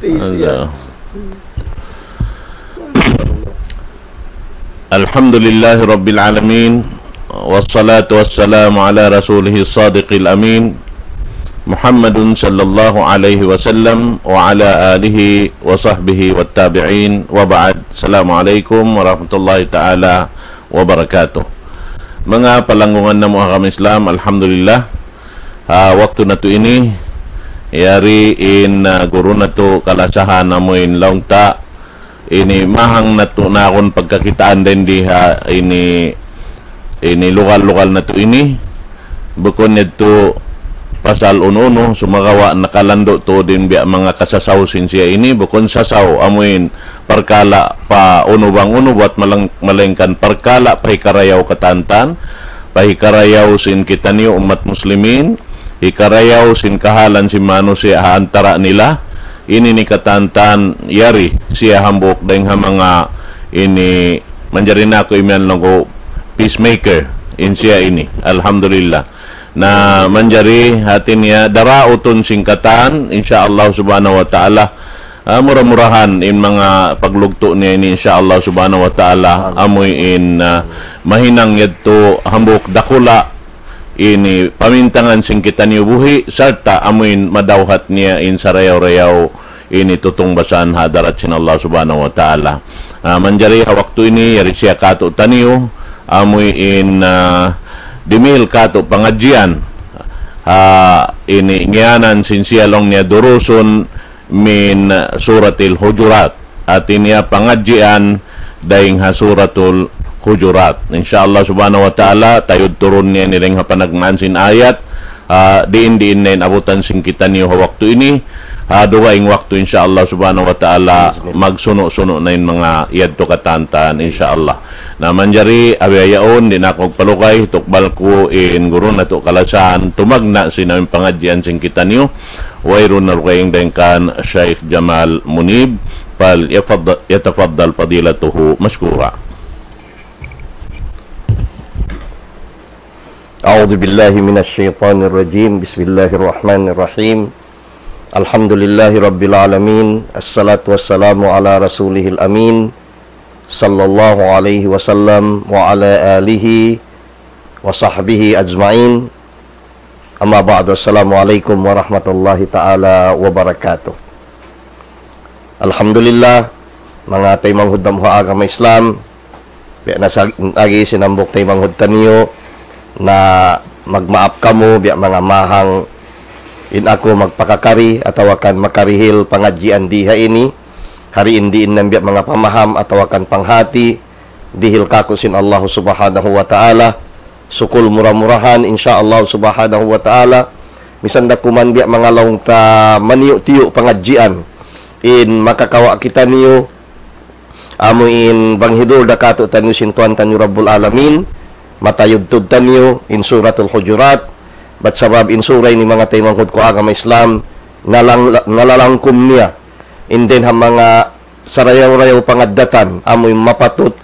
Alhamdulillahi Rabbil Alamin, wassalatu wassalamu ala rasulihis sadiqil amin, Muhammadun sallallahu alaihi wasallam wa ala alihi wa sahbihi wa tabi'in wa ba'd. Assalamualaikum warahmatullahi ta'ala wabarakatuh. Mga palanggungan na mga kami Islam, alhamdulillah, waktu na to ini yari in guru na to kalasahan na mo in laungta ini mahang na to na akong pagkakitaan din di ini lokal-lokal na to ini bukod nito pasal uno sumagawa nakalando to din biya mga kasasawsin siya ini bukod sasaw amuin perkala pa uno bang uno buat malengkan perkala pahikarayaw katantan pahikarayaw sin kita niyo umat muslimin hikarayaw sin kahalan si manusia antara nila ini ni katantan yari siya hambok dahil mga ini manjarin ako iman lang ko peacemaker in siya ini alhamdulillah na manjari hati niya darauton singkatan insyaallah subhanahu wa ta'ala murah-murahan in mga paglugto niya ini insyaallah subhanahu wa ta'ala amoy in mahinang yadto hambok dakula ini pamintangan singkitan niyo buhi sarta amuin madawhat niya in sarayaw-rayaw ini tutong basan hadarat sin Allah subhanahu wa ta'ala. Manjari waktu ini yari siya kato taniyo amuy in dimil kato Pangadjian ini ngianan sin siya long niya durusun min Surah Al-Hujurat at niya Pangadjian daing ha Suratul Hujurat. Insyaallah subhanahu wa ta'ala tayod turun niya nilang hapanagmaan sin ayat diin-diin na abutan sin kita niyo waktu ini duwaing waktu insyaallah subhanahu wa ta'ala magsuno-suno na yung mga yadto katantan insyaallah na manjari abiyayaon din ako palukay tukbal ko in guru na to kalasan tumagna sinawing Pangadjian sin kita niyo wayron na rukaying dengkan Sheikh Jamal Munib pal yatafaddal fadilatuhu mashkura. A'udzu billahi minasy syaithanir rajim. Bismillahirrahmanirrahim. Alhamdulillahi rabbil alamin. Assalatu wassalamu ala rasulihil amin. Sallallahu alaihi wasallam wa ala alihi wa sahbihi ajma'in. Amma ba'du. Assalamualaikum warahmatullahi taala wabarakatuh. Alhamdulillah mga taymang hudam agama Islam. Biya nasagi sinambok taymang hudtan niyo na magmaap kamo biya mga mahang in ako magpakakari atau akan makarihil Pangadjian diha ini hari indiin ng biya mga pamaham atau akan panghati dihil kako sin Allah subhanahu wa ta'ala sukul murah-murahan insyaallah subhanahu wa ta'ala misanda kuman biya mga laong ta maniyo-tiyo Pangadjian in makakawa kita niyo amo in banghidur dakato tanyo sintuan tanyo Rabbul Alamin matayudtud tanyo in Suratul Hujurat bat sabab in suray ni mga taymangkod ko agama Islam nalalangkum niya in din ha mga sarayaw-rayaw pangaddatan amoy mapatut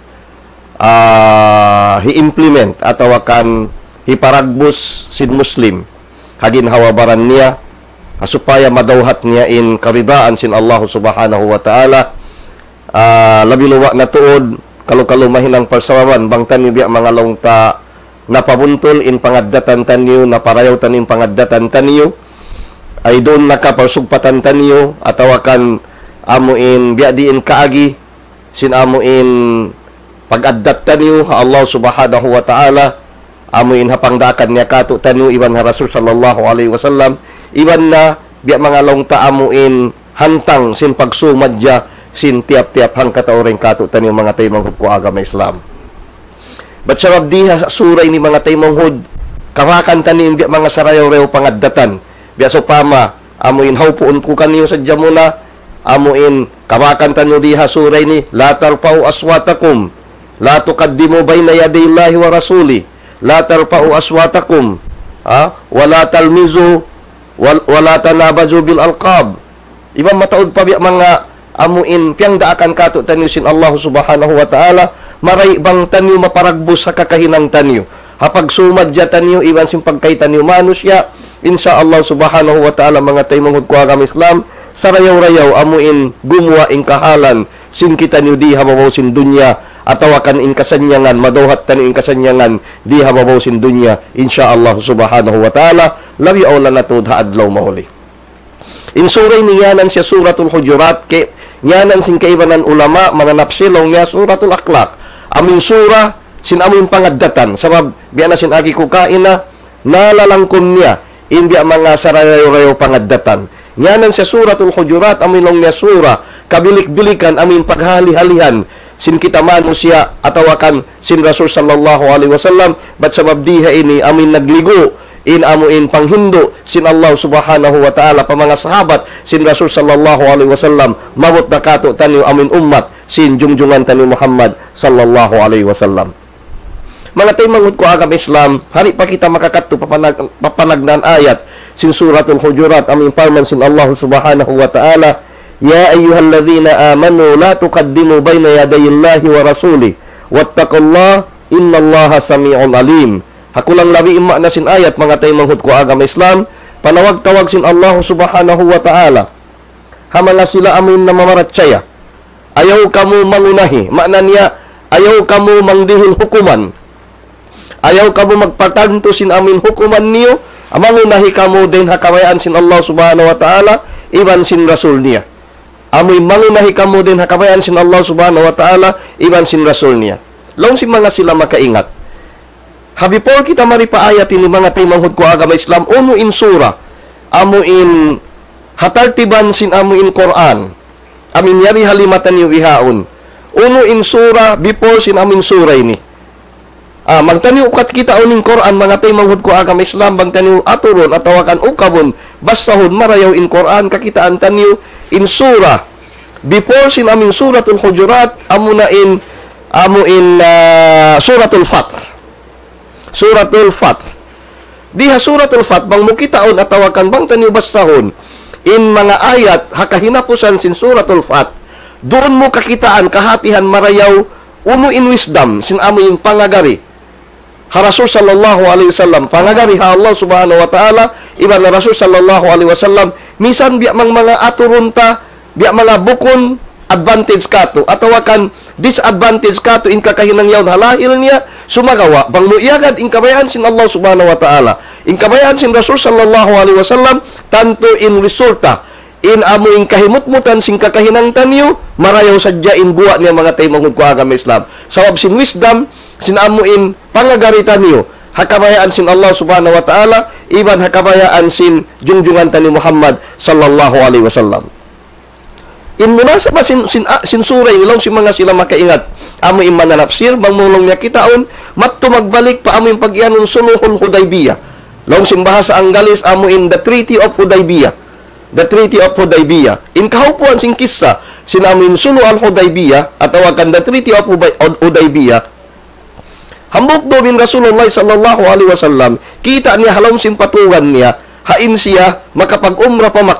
hi-implement atau akan hiparagbus sin Muslim hagin hawabaran niya supaya madawhat niya in karidaan sin Allah subhanahu wa ta'ala labi luwa na tuod kalumahin ang persawaman bang tanyo biya mga laong ta napabuntol in pangaddatan tanyo naparayaw tanin pangaddatan tanyo ay doon nakaparsugpatan tanyo ataw akan amuin biya diin kaagi sin amuin pagaddat tanyo Allah subhanahu wa ta'ala amuin hapangdakan niya kato tanyo iban ha Rasul sallallahu alaihi wasallam iban na biya mga laong ta amuin hantang sin pagsumadya sin tiap-tiap hang katauring kato tanyo mga taymang hud ko agama Islam. Ba't sabab diha suray ni mga taymang hud karakan tanin biya mga sarayaw-rayaw pangaddatan biya so pama amuin hawpuon ko kaniyo sa jamuna amuin karakan tanyo diha suray ni la tarfa'u aswatakum la tuqaddimu bayna yaday Allahi wa rasuli la tarfa'u aswatakum wala talmizu wala tanabazu bil alqab ibang mataod pa biya mga amuin piyang daakan kato tanyo sin Allah subhanahu wa ta'ala maray bang tanyo maparagbus sa kakahinang tanyo hapag sumadya tanyo iwan sin pagkay tanyo manusya insya Allah subhanahu wa ta'ala mga taymong hud ko agam Islam sarayaw-rayaw amuin gumawa in kahalan sin kita niyo di hababaw sin dunya atawakan in kasanyangan madawhat tan in kasanyangan di hababaw sin dunya insyaallah subhanahu wa ta'ala labi awla natud haadlaw mahuli. In suray niyanan siya suratul Hujurat ke nyanan sin kaibanan ulama mga napsilong niya suratul akhlaq amin surah sin amin pangaddatan sabab biya na sin aki kukaina nalalangkom niya in biya mga sarayaw-rayaw pangaddatan nyanan siya suratul Hujurat amin long niya surah kabilik-bilikan amin paghali-halihan sin kita mano siya atawakan sin Rasul sallallahu alaihi wasallam bat sabab diha ini amin nagligo in amuin panghindo sin Allah subhanahu wa ta'ala pa mga sahabat sin Rasul sallallahu alaihi wasallam mabot na kato tanyo amin ummat sin jungjungan tanyo Muhammad sallallahu alaihi wasallam. Mga tayo manghud ko agam Islam hari pa kita makakadto papanagnan ayat sin suratul Hujurat amin parman sin Allah subhanahu wa ta'ala ya ayyuhalladzina amanu la tuqaddimu baina yadayillahi wa rasulih wattaqullaha innallaha samii'un alim. Hakulang labi imma na sin ayat mga tayo manghud ko agam Islam panawag-tawag sin Allah subhanahu wa ta'ala hamala sila amin na mamaratsaya ayaw kamu mangunahi makna niya ayaw kamu mangdihil hukuman ayaw kamu magpatanto sin amin hukuman niyo mangunahi kamu din hakabayaan sin Allah subhanahu wa ta'ala iban sin Rasul niya amoy mangunahi kamu din hakabayaan sin Allah subhanahu wa ta'ala iban sin Rasul niya long si mga sila makaingat. Habipor kita maripaayat ini mga tayo manghud ko agama Islam uno in surah amo in hatartiban sin amo in Quran amin yari halimatan yu ihaon uno in surah before sin amin surah ini magtani ukat kita uning Quran mga tayo manghud ko agama Islam bangtani aturon atawakan ukabon basahon marayaw in Quran kakitaan tanyo in surah before sin amin suratul Hujurat amo in suratul Fath. Suratul Fath. Diha suratul Fath bang mukitaon atawakan bang tanyo basahon in mga ayat hakahinapusan sin suratul Fath. Doon mo kakitaan kahatihan marayaw uno in wisdom sin amo in pangagari. Ha Rasul sallallahu alaihi wasallam pangagari ha Allah subhanahu wa ta'ala iban na Rasul sallallahu alaihi wasallam misan biya mang mga aturunta biya mga bukon advantage kato atawakan disadvantage kato in kakahinang yawn halahil niya sumagawa bang muiyagad in kabayaan sin Allah subhanahu wa ta'ala in kabayaan sin Rasul sallallahu alaihi wasallam tanto in resulta in amo in kahimutmutan sin kakahinang tanyo marayaw sadya in buwa niya mga tayo manghud ko agama Islam sawab sin wisdom sin amo in pangagaritan niyo hakabayaan sin Allah subhanahu wa ta'ala iban hakabayaan sin jungjungan tanyo Muhammad sallallahu alaihi wasallam. In munasabah sin suray nilong si mga sila makaingat amo in mananapsir bang mulong niya kitaon matto magbalik pa amo in pagyanon suluhul Hudaybiyah long sin bahasa Anggalis amo in the Treaty of Hudaybiyah in kahupuan sin kissa sin amo in sulu al Hudaybiyah atawakan the Treaty of Hudaybiyah hambuk do bin Rasulullah sallallahu alaihi wasallam kita niya halom sin patugan niya hain siya makapag-umrah pa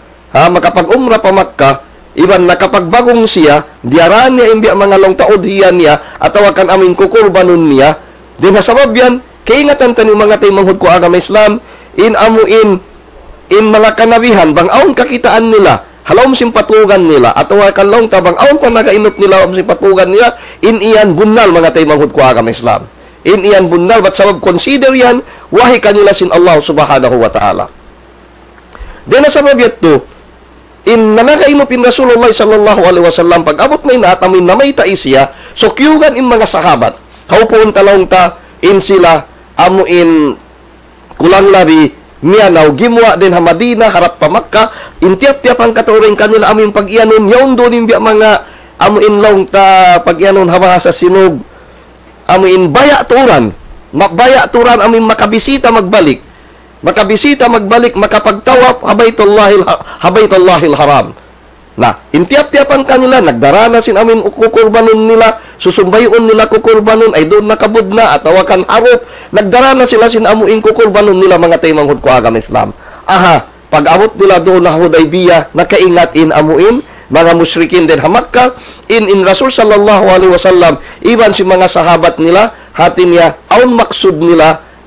Makkah iban nakapagbagong siya diaran niya imbi mga long taod hiyan niya atawakan amin kukurbanon niya din hasabab yan kaingatan tanyo mga tayo manghud ko agama Islam in amo in mga kanabihan bang aon kakitaan nila halom simpatugan nila atawakan long tabang aon pa nagainot nila om simpatugan nila in iyan bunal mga tayo manghud ko agama Islam in iyan bunal bat sabab consider yan wahi kanila sin Allah subhanahu wa ta'ala din hasabab yato in nanakainupin Rasulullah sallallahu alaihi wasallam pag abot may natamin na may taisya so kiyugan in mga sahabat haupuon talong ta in sila amo in kulang labi miyanaw gimwa din ha Madina harap pa Makkah in tiap-tiap ang katuring kanila amin pag-ianon yaon doon biya mga amo in long ta pag-ianon haba sa sinog amo in baya turan amin makabisita magbalik makapagtawap habaytullahil haram na intiap-tiapan kanila nagdarana sin amin kukurbanon nila susumbayon nila kukurbanon ay doon nakabud na atawakan harop nagdarana sila sin amuin kukurbanon nila mga tayo manghud ko agama Islam pag abot nila doon na Hudaybiyah nakaingat in amuin mga musyrikin din ha Makkah in Rasul sallallahu alaihi wasallam iban si mga sahabat nila hati niya aun maksud nila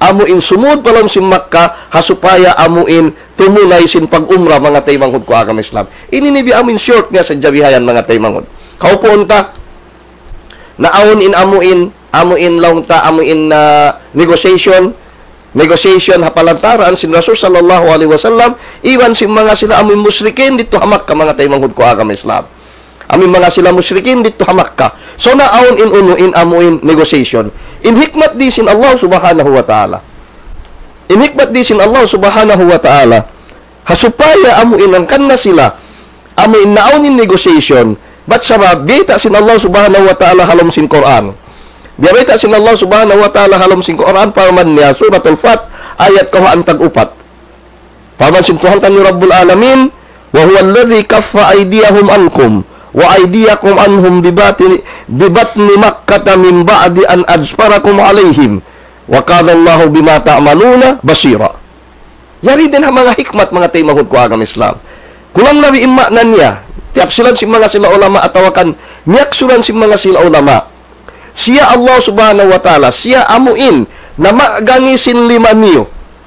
amuin sumud palom sin Makkah hasupaya amuin tumulay sin pag-umra mga taymanghod ko agam Islam. Ini ni bi amin short nga sa jabihayan mga taymanghod. Kaupuon ta naawon in amuin lang ta amuin na negotiation hapalantaran sin Rasul sallallahu alaihi wasallam iwan sin mga sila amin musyrikin dito hamak ka mga taymanghod ko agam Islam. Amin mga sila musyrikin dito hamak ka. So naawon in uno in amuin negotiation. In hikmat di sin Allah subhanahu wa ta'ala. In hikmat di sin Allah subhanahu wa ta'ala. Hasupaya amuin ang kanna sila. Amuin naawon in negotiation. But sabab, bita sin Allah subhanahu wa ta'ala halom sin Quran. Bita sin Allah subhanahu wa ta'ala halom sin Quran. Parman niya, Suratul Fat, ayat kahaan tag-upat. Parman sin Tuhan tanyo Rabbul Alamin, wa huwa alladhi kaffa aydiyahum ankum wa aydiyakum anhum bibatni Makkah min ba'di an ajfarakum alaihim wa kana Allahu bima ta'maluna basira. Yari din ang mga hikmat mga taymahod ko agam Islam. Kulang nabi imma na niya, tiapsilan si mga sila ulama atawakan niyaksuran si mga sila ulama. Siya Allah subhanahu wa ta'ala, siya amuin na magangi sin lima niyo.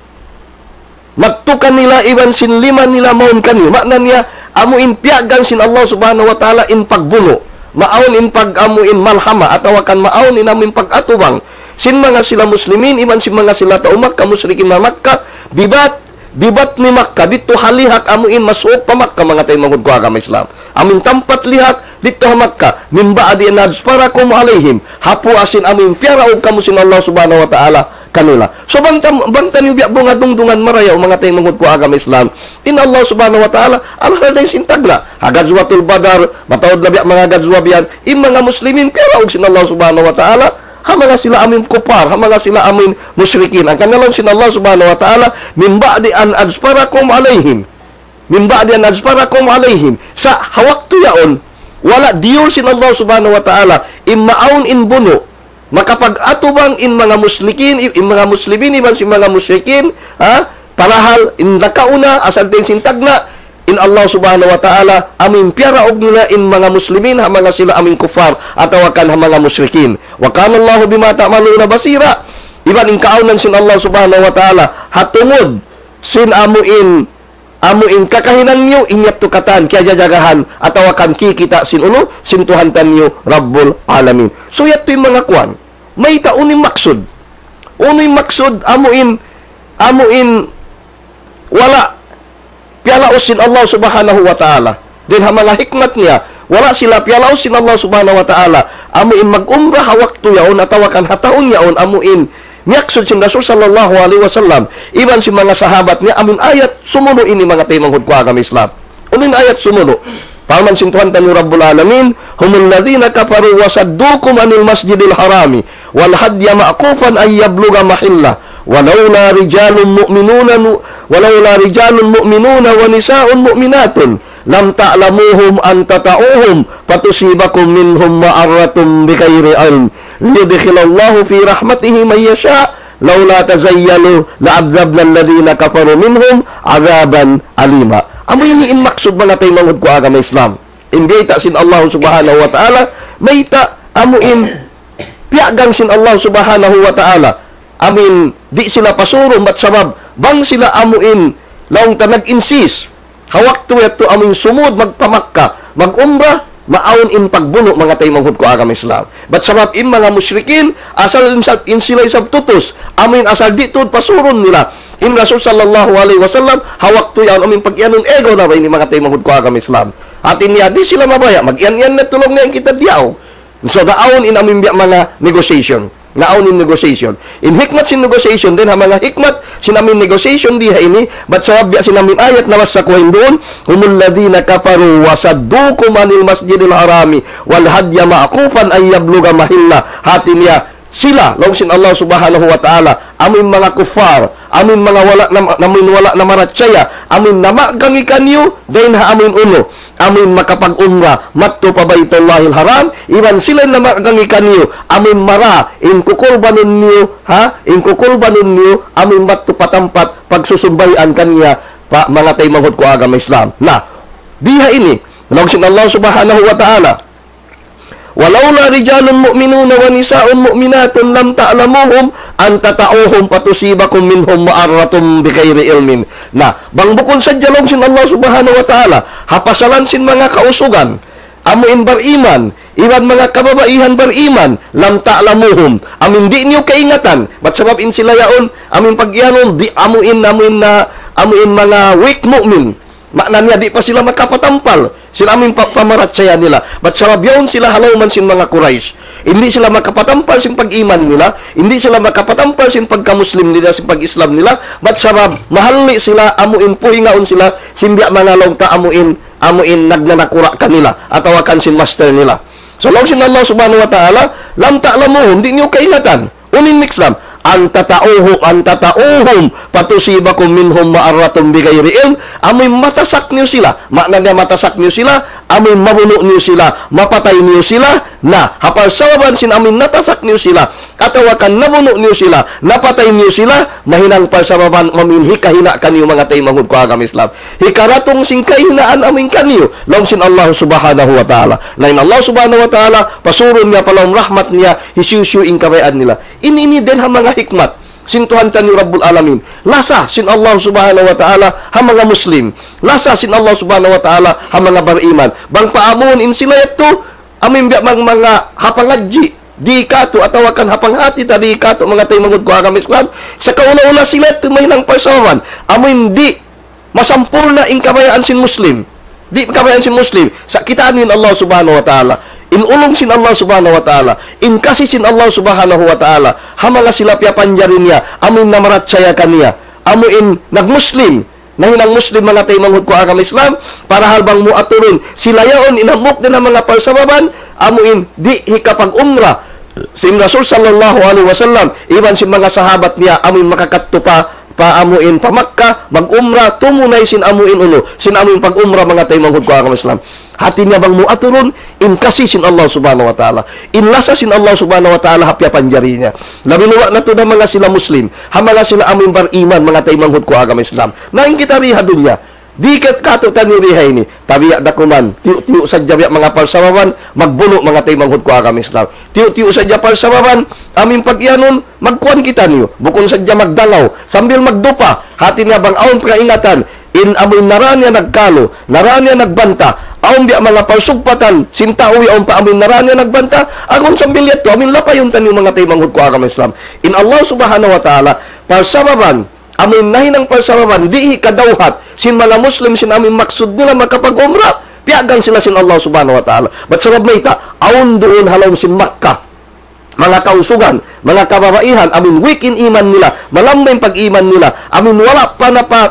Magtukan nila iwan sin lima nila maun kaniyo. Makna niya, amuin piagan sin Allah subhanahu wa ta'ala in pagbuno. Maawon in pag-amuin malhama at awakan maawon in amuin pag-atubang. Sin mga sila muslimin, iman sin mga sila taumak, kamusrikin na Makkah, bibat ni Makkah, dito halihak amuin masuok pa Makkah mga taymangod ko agama Islam. Amin tampat lihak, dito Makkah, mimba adi najsparakum alaihim, hapu asin amin piaraog kamu sin Allah subhanahu wa ta'ala kanila. So bangtan yung biyak bunga dungdungan maraya o mga taymangod ko agama Islam. In Allah subhanahu wa ta'ala, Allah na sintagna. Hagadzwatul badar, matawad na biyak mga gadzwabiyan, in mga muslimin, piaraog sin Allah subhanahu wa ta'ala, ha mga sila amin kupar, ha mga sila amin musyrikin. Ang kanilang sin Allah subhanahu wa ta'ala, min ba'di an ajsparakum alaihim. Min ba'di an ajsparakum alaihim. Sa hawak tuyaon, wala diyor sin Allah subhanahu wa ta'ala, immaun in buno, makapag-atubang in mga muslimin, iban si mga musyrikin, ha? Parahal, in nakauna, asal din sintagna, in Allah subhanahu wa ta'ala, amin piaraog nila in mga muslimin, ha mga sila amin kufar, atawakan ha mga musyrikin. Wa kana Allahu bima ta'maluna basira. Iban in kaunan sin Allah subhanahu wa ta'ala, hatungod sin amuin kakahinan niyo inyat tukatan kaya jajagahan atawakan kikita sin uno sin tuhantan niyo Rabbul Alamin. So yato yung mga kwan, may tauning maksud. Unoy maksud amuin wala pialaos sin Allah subhanahu wa ta'ala. Din ha mga hikmat niya, wala sila pialaos sin Allah subhanahu wa ta'ala. Amuin mag-umra hawak to yaon atawakan hataon yaon amuin niyaksud sin Rasul sallallahu alaihi wasallam. Iban si mga sahabat niya amin ayat sumuno ini mga taymanghod ko agama Islam. Unin ayat sumuno. Paman sin Tuhan tanyo Rabbul Alamin, humul ladhina kafaru wasaddukum anil masjidil harami wal hadya ma'kufan ay yabluga mahilla walaula rijalun mu'minuna wa nisaa'un mu'minatun lam ta'lamuhum an tata'uhum patusibakum minhum ma'arratum bighairi ilm liyudkhilallahu fi rahmatihi man yasha' laula tazayyalu la'adzabna alladhina kafaru minhum 'adzaban alima. Amo yung in maksud mga taymangod ko agama Islam. Imbita sin Allah subhanahu wa ta'ala, mayta amuin piagang sin Allah subhanahu wa ta'ala. Amin di sila pasurong bat sabab bang sila amuin laong ta nag-insist. Hawak to yato amin sumud magpamakka, mag-umrah, maawon in pagbuno mga taymangod ko agama Islam. Bat sabab in mga musyrikin asal in sila isab tutos, amin asal ditod pasuron nila. In Rasul sallallahu alaihi wasallam hawak to yan aming pag-ianon ego na ba ini mga taymangod ko agama Islam. Atin niya di sila mabaya mag-ian-ian na tulong na kita diaw. So daawon in aming mga negotiation. Naawon in negotiation. In hikmat sin negotiation din ha mga hikmat sin aming negotiation diha ini but sabab sin aming ayat na masakuhin doon humul ladina kafaru wasaddukum anil masjidil harami wal hadya ma'kufan ay yabluga mahilla. Hatin niya sila long sin Allah subhanahu wa ta'ala amin mga kufar, amin mga wala na maratsaya, amin na magangikan niyo dahil ha amin uno, amin makapag-umra matto pa baytullahil haram, iwan sila na magangikan niyo, amin mara in kukurbanon niyo, amin matto patampat pagsusumbayan kaniya pa mga taymangod ko agama Islam. Na diha ini long sin Allah subhanahu wa ta'ala Walaula rijalun mu'minuna wa nisaa'un mu'minatun lam ta'lamuhum an tata'uhum patusibakum minhum ma'arratum bighairi ilmin. Nah, bang bukon sa jalong sin Allah subhanahu wa ta'ala, hapasalan sin mga kausugan, amuin bariman, iwan mga kababaihan bariman, lam ta'lamuhum, amin di niyo kaingatan, ba't sabab in sila yaon, amin pagyanon, di amuin mga weak mu'min, makna niya, di pa sila makapatampal, sila aming pamaratsaya nila. Ba't sabab yun sila halawman sin mga Quraysh. Hindi sila makapatampal sin pag-iman nila. Hindi sila makapatampal sin pagka-Muslim nila, sin pag-Islam nila. Ba't sabab mahali sila, amuin puhingaon sila, simbya mga long ta amuin nagnanakura kanila. Atawakan sin master nila. So, long sin Allah subhanahu wa ta'ala, lam ta'lamuhum, hindi nyo kaingatan. Unin Islam, ang tatauhum patusibakum minhum ma'arratum bighairi ilm, amoy matasak niyo sila, makna nga matasak niyo sila, amoy mabuno niyo sila, mapatay niyo sila, na hapal sawaban sin amin natasak niyo sila, katawakan nabuno niyo sila, napatay niyo sila, mahinang palsababan mamin hikahina kaniyo mga taymangud ko agam Islam. Hikaratong sing kahinaan amin kaniyo, long sin Allah subhanahu wa ta'ala. Lain Allah subhanahu wa ta'ala, pasurun niya palong rahmat niya, hisyusyu ing kabayaan nila. Ini din ha mga hikmat, sintuhan ta ni Rabbul Alamin. Lasa sin Allah subhanahu wa ta'ala ha mga Muslim. Lasa sin Allah subhanahu wa ta'ala ha mga bariman. Bang paamuon in sila ito, amin biya mga hapangadji, di kato atawakan hapanghati ta di kato mga taymangud ko agam Islam. Sa kauna-una sila ito may nang pasawan, amin di masampurna in kabayaan sin Muslim. Di kabayaan sin Muslim. Sa kitaan ni Allah subhanahu wa ta'ala. Inulong sin Allah subhanahu wa ta'ala, in kasi sin Allah subhanahu wa ta'ala, hamala sila pia panjarin niya, amin na maratsaya kaniya, amuin nagmuslim, nahinang Muslim mga taymangud ko agam Islam, para halbang muaturin, sila yaon inamok din ang mga palsababan, amuin di hikapag umrah, sin Rasul sallallahu alaihi wasallam, iban sin mga sahabat niya, amin makakatupa, paamuin pa Makkah, mag-umrah, tumunay sin amuin ulo, sin amuin pag-umrah mga taymangud ko agam Islam. Hati niya bang muaturun, in kasi sin Allah subhanahu wa ta'ala. In lasa sin Allah subhanahu wa ta'ala, hapya panjari niya. Labiluwa na to na mga sila Muslim, hamala sila amin bar iman, mga taymanghud ko agam Islam. Naing kita riha dunya, di kat kato tani riha ini, tabiyak dakuman, tiyo-tiyo sadya mga palsawawan, magbuno mga taymanghud ko agam Islam. Tiyo-tiyo sadya palsawawan, amin pagyanon, magkuhan kita niyo, bukon sadya magdangaw, sambil magdupa, hati niya bang aon pagkaingatan, in amin naranya nagkalo, naranya nagbanta, aon biya mga palsugpatan, sintawi aon pa amin naranya nagbanta, agon sambil yato, amin lapayon tani mga taymanghud ko agam Islam. In Allah subhanahu wa ta'ala, palsawawan, amin nahinang palsawawan, di kadawhat, sin mga Muslim, sin amin maksud nila makapag-umrah, piagang sila sin Allah subhanahu wa ta'ala. Ba't sarab na ita, aon doon halaw sin Makkah, mga kausugan, mga kababaihan, amin weak in iman nila, malambay pag-iman nila, amin wala pa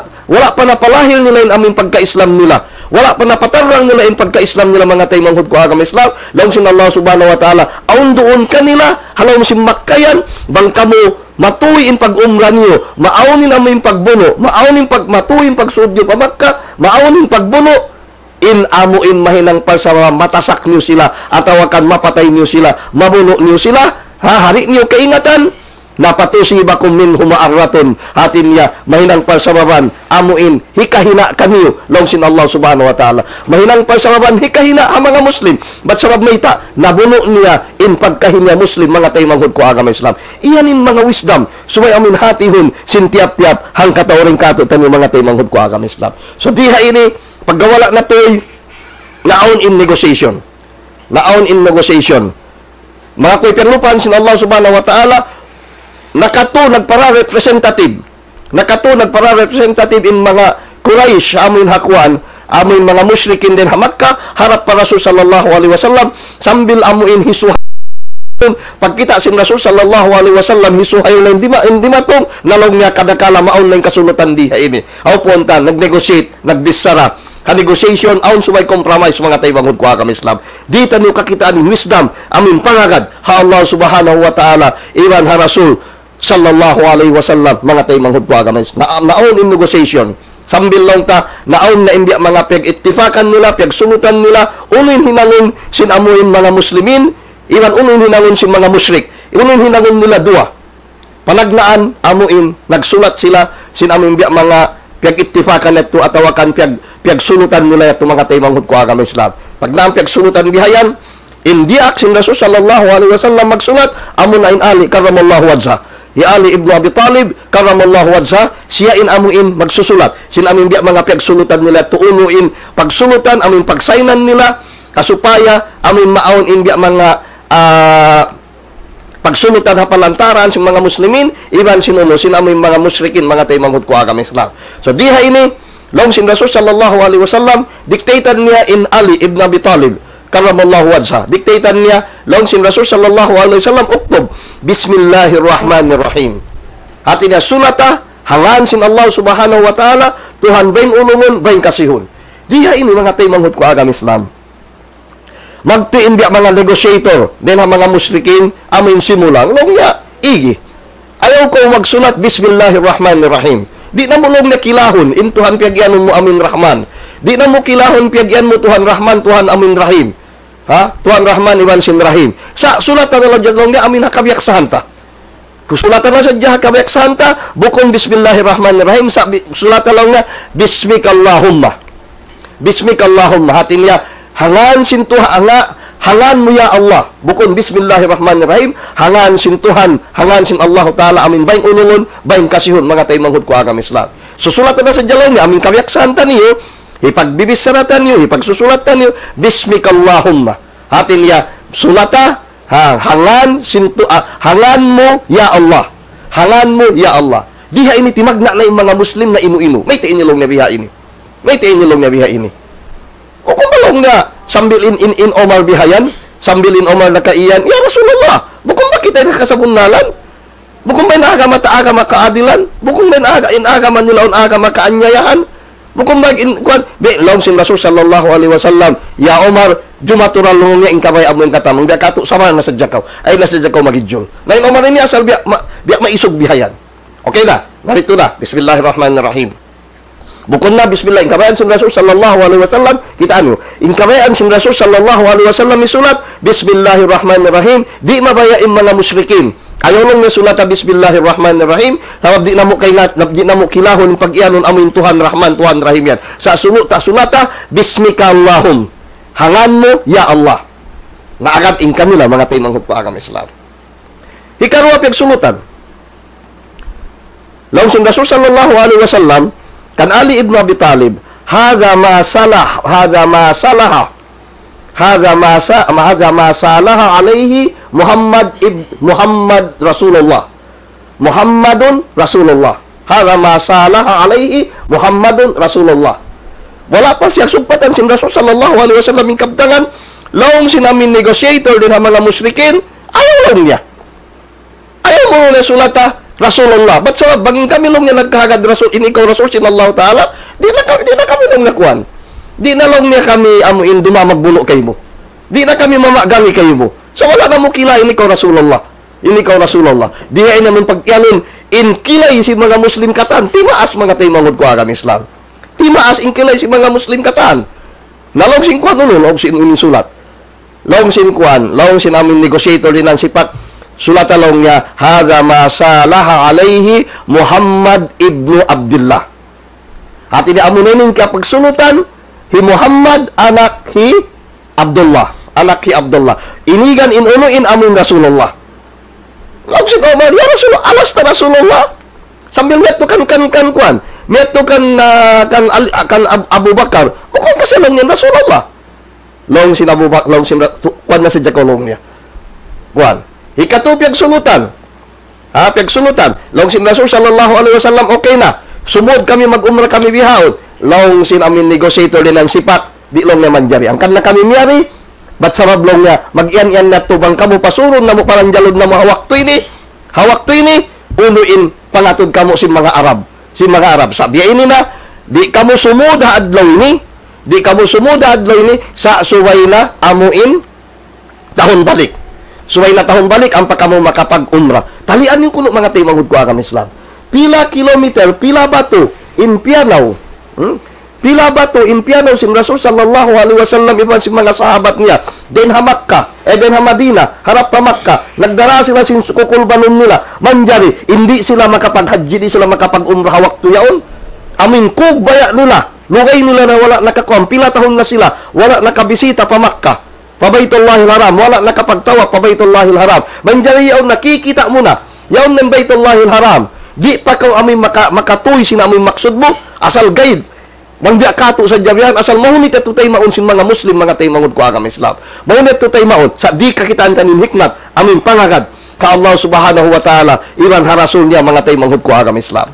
napalahil nila yung amin pagka-Islam nila, wala pa napatarang nila yung pagka-Islam nila mga taymanghud ko agam Islam, lang sin Allah subhanahu wa ta'ala, aun doon kanila, halaw sin Makkayan, bang kamo matuwin pag-umra niyo, maaunin amin pagbuno, matuwin pagsuodyo pa Makkah, maaunin pagbuno, in amuin mahinang pa sa matasak niyo sila, atawakan mapatay niyo sila, mabuno niyo sila, hari niyo kaingatan, napatusibakum minhum ma'arratun, hatin niya mahinang palsababan, amuin hikahina kaniyo, long sin Allah subhanahu wa ta'ala, mahinang palsababan hikahina ang mga Muslim. Ba't sabab na ita, nabuno niya in pagkahinya Muslim mga taymanghud ko agam Islam. Iyanin mga wisdom, sumay amin hatihon sin tiap-tiap hang katawring kato tani mga taymanghud ko agam Islam. So diha ini paggawala na to'y naon in negotiation, mga kuiperlupan sin Allah subhanahu wa ta'ala, nakato nagpara-representative in mga Quraysh, amin hakwan, amin mga musyrikin din ha Makkah, harap pa Rasul sallallahu alaihi wasallam, sambil amuin hisuhay. Pagkita sin Rasul sallallahu alaihi wasallam, hisuhay na hindi matong, nalong niya kadakala maon na yung kasulutan diha ini. Aw punta, nag-negotiate, nagdisara, ka-negotiation, aun sumay compromise mga taymanghud ko agam Islam. Dita niyo kakitaan ni wisdom, amin pangagad, ha Allah subhanahu wa ta'ala, iwan ha Rasul sallallahu alaihi wasallam, mga taymanghud ko agam Islam. Naon in negotiation, sambil lang ta, naon na imbya mga pag-ittifakan nila, pag-sulutan nila, unin hinangon sin amuin mga Muslimin, iwan unin hinangon sin mga musyrik, unin hinangon nila dua. Panagnaan, amuin, nagsulat sila, sin amuin biya mga pag-ittifakan ito, atawakan pag-sulutan nila ito mga taymanghud ko agam Islam. Pag naang pag-sulutan bihayan, Indiak sin Rasul sallallahu alaihi wasallam magsulat, amo na in Ali karamallahu wajha. Ali ibn Abi Talib karamallahu wajha, siya in amuin magsusulat. Sin amin biya mga pagsulutan nila tuunuin pagsulutan, amin pagsaynan nila kasupaya amin maawon in biya mga pagsulutan hapalantaran sa mga muslimin, iban sinuno sin amin mga musyrikin, mga tay manghud ko agam Islam. So diha ini long sin Rasul sallallahu alaihi wasallam dictated niya in Ali ibn Abi Talib karamallahu wajha. Dictated niya long sin Rasul sallallahu alaihi wasallam uktub bismillahirrahmanirrahim. Hati niya sulata hangan sin Allah subhanahu wa ta'ala Tuhan bain ulungon bain kasihun. Diha ini mga tay manghud ko agam Islam. Magtiin biya mga negotiator din ang mga musyrikin amin simulang long niya igi. Ayaw ko magsulat bismillahirrahmanirrahim. Di na mo long na kilahon in Tuhan piyagyan mo amin rahman. Di na mo kilahon piyagyan mo Tuhan rahman Tuhan amin rahim. Ha? Tuhan Rahman Iwan Sin Rahim. Sa sulatan na lang dyan niya, amin hakabiyak sa hanta. Kung sulatan na sa dyan hakabiyak sa hanta, bukong Bismillahirrahmanirrahim, sa sulatan lang niya, Bismikallahumma. Bismikallahumma. Hatin niya, hangan sin Tuhan, hangan mo ya Allah. Bukong Bismillahirrahmanirrahim, hangan sin Tuhan, hangan sin Allah Ta'ala, amin baing ulungon, baing kasihun, mga tayo manghud ko agam Islam. So sulatan na sa dyan lang niya, amin kabiyak sa hanta niyo, ipagbibisaratan niyo, ipagsusulatan niyo, Bismikallahumma. Hatin niya, sulata, hangan mo, ya Allah. Hangan mo, ya Allah. Diha ini timagna na yung mga Muslim na inu-inu. May tiin nilong na biha ini. May tiin nilong na biha ini. O kung balong na, sambil in Omar bihayan, sambil in Omar na kaiyan, ya Rasulullah, bukong ba kita nakasabunnalan? Bukong ba inaagama taagama kaadilan? Bukong ba inaagama nilaon agama kaanyayahan? Bukong bag in kwan be long sin Rasul sallallahu alaihi wasallam, ya Omar jumatural long niya ingkabay amon katamong biya kato sama na sa jakaw ay na sa jakaw magidjol na in Omar ni asal biya maisog bihayan. Okay na, narito na, bismillahirrahmanirrahim. Bukod na bismillah ingkabayan sin Rasul sallallahu alaihi wasallam, kita ano ingkabayan sin Rasul sallallahu alaihi wasallam isulat bismillahirrahmanirrahim, di mabayain mga musyrikin. Ayaw lang na sulata bismillahirrahmanirrahim. Tawag di na mo kilahon pag-ianon amin Tuhan Rahman, Tuhan Rahim yan. Sa sulata bismikallahum. Hangan mo, ya Allah. Naagad ingkan nila mga tayo manghud pa agam Islam. Hikarwa sulutan. Langsung Rasul sallallahu alaihi wasallam kan Ali ibn Abi Talib, hadza ma salaha hadza ma salaha alaihi Muhammad Rasulullah. Muhammadun Rasulullah. Hadza ma salaha alaihi Muhammadun Rasulullah. Wala pa siya sumpatan sin Rasul sallallahu alaihi wasallam ing kabdangan, laong sinamin negotiator din ang mga musyrikin, ayaw lang niya. Ayaw mo na sulata Rasulullah. Ba't sa banging kami lang niya nagkahagad Rasul, in ikaw Rasul sinallahu ta'ala, di na kami lang nakuan. Di na lang niya kami amuin dumamagbulo kayo mo. Di na kami mamagangi kayo mo. So wala na mo kilay ini ko Rasulullah. Ini ko Rasulullah. Di ay naman pagyanon in kilay si mga Muslim katan. Timaas mga tayo mangod ko agam Islam. Timaas in kilay si mga Muslim katan. Nalong sin kuan ulo, log sin unin sulat. Long sin kuan, long sin amin negotiator din ang sipat. Sulat along niya, hadza ma salaha alaihi Muhammad ibnu Abdullah. Hati ni amunin kapag sulutan, hi Muhammad anak hi Abdullah. Anak hi Abdullah. Inigan inunuin amin Rasulullah. Laog si Omar, ya Rasulullah, alas ta Rasulullah. Sambil meto kan kuan. Meto kan Abu Bakar. Bukong kasalang niya Rasulullah. Long sin Abu Bakar, long sin kuan na si Jakolong niya. Kuan. Ikatupyag sulutan. Piyag sulutan. Long sin Rasul sallallahu alaihi wasallam, okay na. Sumod kami mag-umrah kami bihawon. Long sin amin negotiator din ang sipak. Di long naman jari. Ang kanna kami miyari, ba't sarab long niya, mag-ian-ian na tubang kamo pasurun na mo parang jalod na mo hawak to ini, unuin pangatod kamo si mga Arab. Si mga Arab. Sabi ini na, di kamo sumuda adlaw ini, sa suway na amuin tahon balik. Suway na tahon balik, ang pa kamo makapag-umrah. Talian yung kuno mga tayo manghud ko agam Islam. Pila kilometer, pila bato, in Pianaw. Pila bato, in Pianaw, sin Rasul sallallahu alaihi wasallam, iban si mga sahabat niya. Den ha Makkah, den ha Madina, harap pa Makkah. Nagdara sila sin sukukulbanon nila. Manjari, hindi sila makapag-haji, hindi sila makapag-umrah waktu yaon. Amin kog baya nila. Lugay nila na wala nakakuam. Pila tahon na sila, wala nakabisita pa Makkah. Pabaytullahil Haram, wala nakapagtawaf Pabaytullahil Haram. Manjari yaon nakikita mo na, yaon ng Baytullahil Haram. Di pa kaw amoy makatuy sina amoy maksud mo, asal guide. Nang di kato sa jabyan, asal mahunit at tutay maun sin mga Muslim, mga tay mangod ko agam Islam. Mahunit tutay maun, sa di kakitaan kanin hikmat, amin pangagad, ka Allah subhanahu wa ta'ala, iran harasul niya, mga tay mangod ko agam Islam.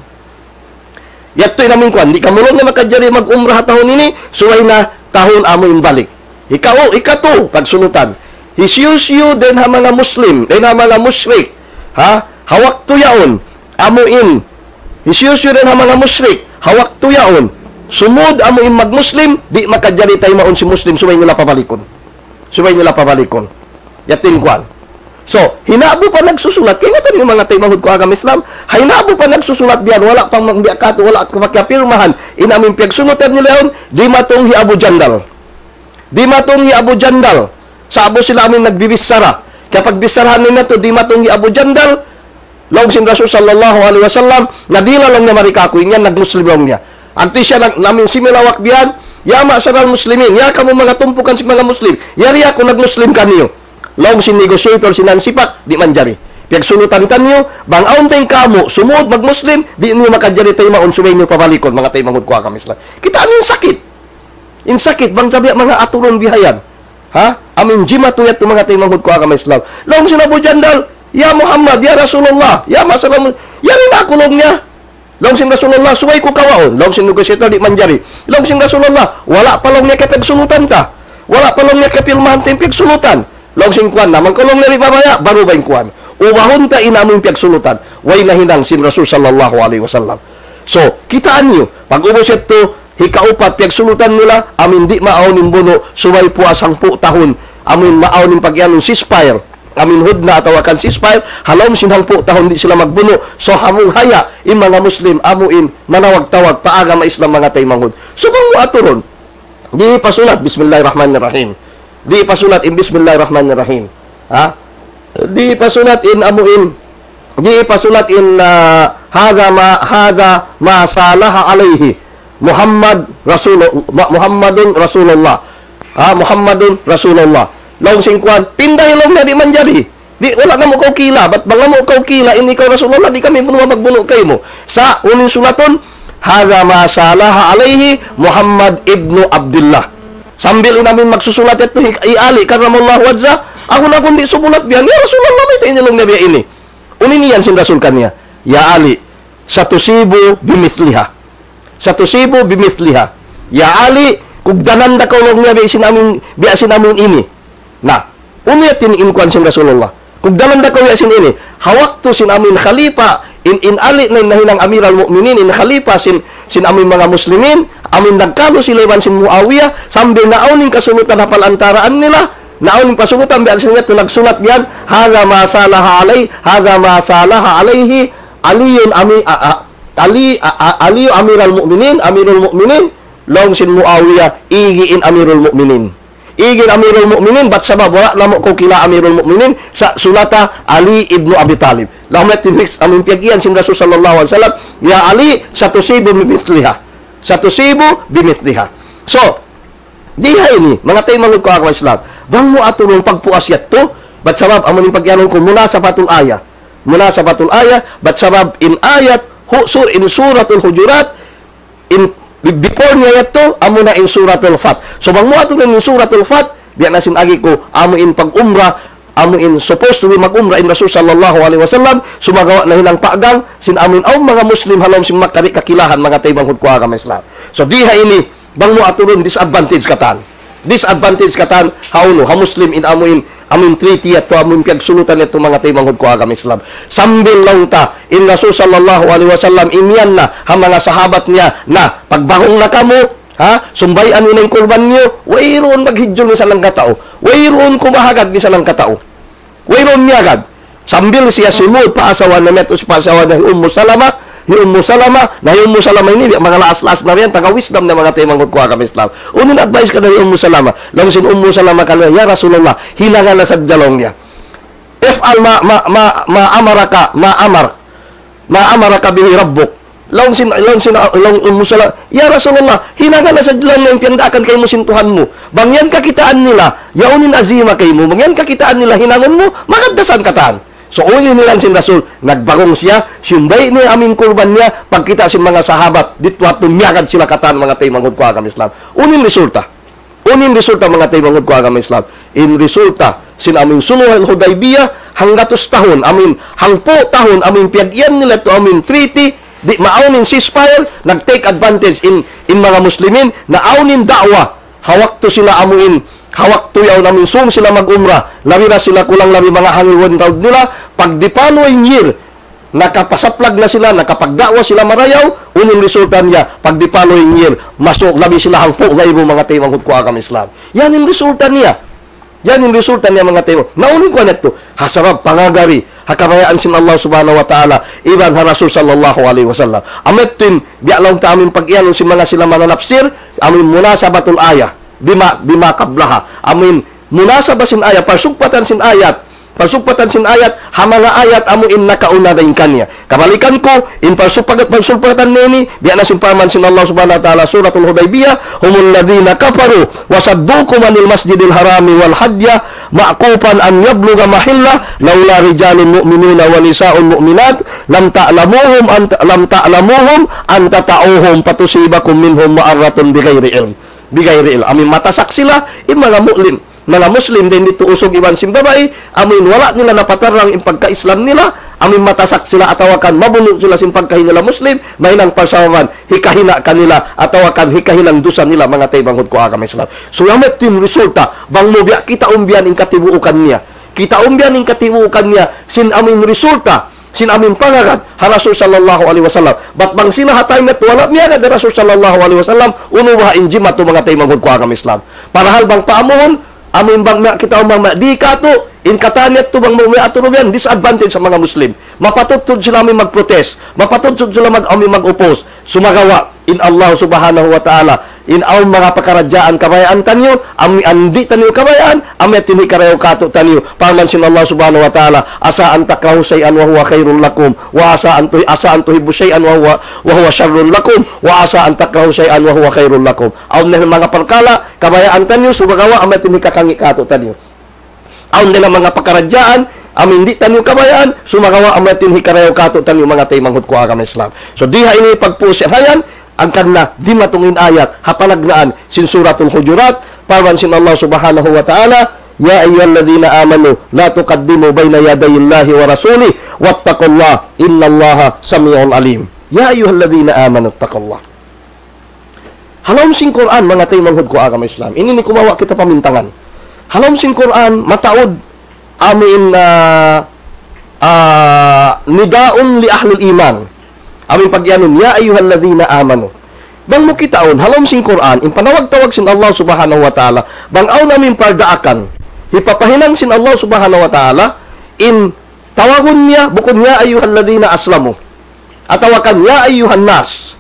Yato'y namin kuan, di ka mulong na makadjari mag-umrah tahun ini, suway na tahun amoy balik. Ikaw, ikato, pagsunutan. Hisyusyu din ha mga Muslim, din ha mga musyrik, ha? Hawak tuyaon, amuin. Hisyusyu din ha mga musyrik, hawak tuyaon. Sumud amuin mag-Muslim, di makadjari tayo maun si Muslim, suway nila pabalikon. Suway nila pabalikon. Yatin kuan. So, hinabo pa nagsusulat. Kaya nga yung mga tayo mahud ko agam Islam, hinabo pa nagsusulat diyan, wala pang magbiakato, wala at kapakapirmahan, inamin piyagsunutan nila yun, di matong hi Abu Jandal. Di matong hi Abu Jandal. Sa abo sila amin nagbibisara. Kaya pagbisarahan nila to, di matong hi Abu Jandal, long sin Rasul sallallahu alaihi wasallam, nadila lang niya marikakoy niya, nag-Muslim lang niya. Anti siya namin similawak biyan, ya ma'saral muslimin, ya kamo mga tumpukan si mga Muslim, yari ako nag-Muslim kaniyo. Long sin negotiator sinansipak, di manjari. Piyagsunutan kanyo, bang auntay kamo, sumuod mag-Muslim, di niyo makadjari tayo maun, sumay niyo pabalikon, mga tayo mangod ko agam Islam. Kita ano yung sakit? In sakit, bang tabi mga aturon bihayan. Ha? Amin jima tuyat mga tayo mangod ko agam Islam. Long sin Abu Jandal, ya Muhammad, ya Rasulullah, ya masalam, yari na kulong niya. Long sin Rasulullah, suway ko kawaon. Long sin negotiator, di manjari. Long sin Rasulullah, wala palong niya kapagsulutan ta. Wala palong niya kapilmahan tayong pagsulutan. Long sin kuan, naman kulong niya ribabaya, baru ba yung kuan. Ubahon ta inamin pagsulutan. Way nahinang sin Rasul sallallahu alaihi wasallam. So, kitaan niyo, pag ubos ito, hikaupat, pagsulutan nila, amin di maaw nin buno, suway po asang po tahon, amin maaw nin pagyanong ceasefire. Amin hud na atawakan ceasefire, halom sinhang po tahon di sila magbuno. So hamong haya, in mga Muslim, amuin, manawag-tawag, paaga Islam mga taymanghud. So kung mo aturon, di pasulat, Bismillahirrahmanirrahim. Di pasulat in Bismillahirrahmanirrahim. Ha? Di pasulat in amuin, di pasulat in hada ma salaha alaihi. Muhammadun Rasulullah. Ha? Muhammadun Rasulullah. Long singkuan, pinday long na di manjari. Di, wala na mo kaw kila. Ba't bang mo kaw kila, hindi kaw Rasulullah, di kami puno magbuno kayo mo. Sa uning sulaton, Hada ma salaha alaihi Muhammad ibnu Abdullah. Sambil namin magsusulat ito, iali, karamallahu wajah, ako na kundi sumulat biyan, ya Rasulullah, may tayo nilong nabiya ini. Unin niyan sin Rasul kanya, ya Ali, satusibu bimithliha. Satusibu bimithliha. Ya Ali, kugdanan da kaw nung nabiya sinamin ini. Nah, umiyatin inkuan sin Rasulullah. Kung dalan da ko sin ini, hawak to sin amin khalifa in ali na nahinang amiral mu'minin in khalifa sin amin mga muslimin, amin nagkalo sila iban sin Muawiyah, sambil naawning kasulutan hapal antaraan nila, naawning pasulutan biyan sin to nagsulat biyan, hada ma salaha alaihi aliyun ali amiral mu'minin, long sin Muawiyah igiin amirul mu'minin. Igin Amirul Mukminin, ba't sabab wala namo ko kila Amirul Mukminin sa sulata Ali ibnu Abi Talib. Lahat tinix amin piagian sin Rasul sallallahu alaihi wasallam, ya Ali satusibu bimithliha. Satusibu bimithliha. So, diha ini mga tay manud ko ako Islam. Bang mo atulong pagpuasyat to, ba't sabab amon pagyanon ko mula sa patul aya. Mula sa patul aya, ba't sabab in ayat in suratul Hujurat in before niya ito, amo na in suratul Fat. So, bang mo ato in suratul Fat, biya na sinagi ko, amo in pag-umra, amo in supposed to be mag-umra in Rasul sallallahu alaihi wasallam, sumagawa na hinang paagang, sin amin mga Muslim halom sin makari kakilahan, mga taybang hudkuha kami Islam. So, diha ini, bang mo ato rin disadvantage katan. Disadvantage katan, hauno, ha Muslim in amin treaty at to amin piagsulutan ito mga taymang hudkuha kami Islam. Sambil lang ta, in Rasul sallallahu alaihi wasallam, inyan na, ha mga sahabat niya, na, pagbahong na kamo, ha, sumbayan nyo na yung kurban nyo, wayroon maghidyo ni salang katao, wayroon kumahagad ni salang katao, wayroon niyagad. Sambil siya sumud, paasawan na netos, paasawan na Ummu Salama, na Ummu Salama ini, mga laas-laas na rin, taga-wisdom na mga taymang hudkuha kami Islam. Unang advice ka na Ummu Salama, lang sin Ummu Salama ka na, ya Rasulullah, hilangan na sa jalong niya. If'al ma amaraka bihi rabbuk. musala, ya Rasulullah, hinangan na sa lang ng piyandakan kay mo sintuhan mo. Bangyan kakitaan nila, yaunin azima kay mo. Bangyan kakitaan nila, hinangan mo, makadasan kataan. So, uli nilang sin Rasul, nagbagong siya, simbay niya aming kurban niya, pagkita sin mga sahabat, dito at tumiyagad sila kataan mga tayo manghud ko agam Islam. Unin resulta mga tayo manghud ko agam Islam. In resulta, sin aming suluhan Hudaybiyah, hanggatos tahon, amin, hangpo tahon, amin piyagyan nila to amin treaty, di maaunin ceasefire, nag-take advantage in mga Muslimin, na aunin da'wa, hawak to sila amuin, hawak to yaw namin sum sila mag-umra, labi na sila kulang labi mga hangilwan taon nila, pag di following year, nakapasaplag na sila, nakapagda'wa sila marayaw, unin resulta niya, pag di following year, masuk, labi sila hangpo, ngayon mga tayo manghud ko agam Islam. Yan yung resulta niya. Yan yung resulta niya mga tayo. Naunin ko na ito, hasarap, pangagari, hakabayaan sin Allah subhanahu wa ta'ala, iban ha Rasul sallallahu alaihi wasallam. Amit tin, bialaw ta amin pag-iyanon si mga sila mananapsir, amin munasabatul ayah, bima kablaha. Amin munasabah sin ayat, parsugpatan sin ayat, hamanga ayat amuin nakauna na kanya. Kabalikan ko, in parsugpatan nini, biya na simpaman sin Allah subhanahu wa ta'ala, suratul Hudaybiyah, humul ladina kafaru, wasaddukum anil masjidil harami wal hadya, ma'kupan an yabluga mahilla, laula rijalun mu'minuna wa nisa'un mu'minat, lam ta'lamuhum an tata'uhum patusibakum minhum ma'arratun bigayri ilm. Amin matasak sila, mga Muslim din dito usog iban simbabay, amin wala nila napatarang yung pagka-Islam nila, amin matasak sila atawakan, mabunod sila sin pagkahinila Muslim, may nang pasawaman, hikahina kanila, atawakan, hikahinang dusa nila, mga tayo banghud ko agam Islam. So, yamet yung resulta, bang mubya, kita umbiyan yung katibuukan niya. Sin amin resulta, sin amin pangagat, ha Rasul sallallahu alaihi wasallam. Bat bang sila hatay met, wala miya na Rasul sallallahu alaihi wasallam, unuwa injimat to mga tayo banghud ko agam Islam. Parahal bang paamuhon, amin bang kita umang di kato, in katanyat to bang mga aturubian, disadvantage sa mga Muslim. Mapatutod sila amin mag-protest, mapatutod sila amin mag-oppose, sumagawa, in Allah subhanahu wa ta'ala, in ang mga pakaradyaan kabayaan tanyo, amin andi tanyo kabayaan, amin tini karayaw kato tanyo, parman sin Allah subhanahu wa ta'ala, asaan takrahu sayan wa huwa khairul lakum, wa asaan tuhibu sayan wa huwa syarrul lakum, wa asaan takrahu sayan wa huwa khairul lakum. Aun na mga parkala, kabayaan tanyo, sumagawa, amin tini kakangi kato tanyo. Aun nila mga pakaradyaan, amin di tanyo kabayaan, sumagawa amin tini karayaw kato tanyo mga tayo manghud ko agam Islam. So diha ini pagpusihayan, ang kanna di matungin ayat hapalagnaan sin suratul Hujurat, parwan sin Allah subhanahu wa ta'ala, ya ayyuhalladhina amanu la tuqaddimu baina yadayillahi wa rasulih wattaqullaha innallaha samiul alim. Ya ayyuhalladhina amanu taqullah. Halom sin Quran mga tayo manghud ko agam Islam. Ini ni kumawa kita pamintangan. Halom sin Quran mataod amin Nida-ul li ahlul iman. Aming pagyanon, ya ayyuhalladhina amanu. Bang mo kitaon, halom sing Quran, in panawag-tawag sin Allah subhanahu wa ta'ala, bang aw namin pardaakan, hipapahinang sin Allah subhanahu wa ta'ala, in tawagon niya, bukod ya ayyuhalladhina aslamu. Atawakan ya ayyuhan nas.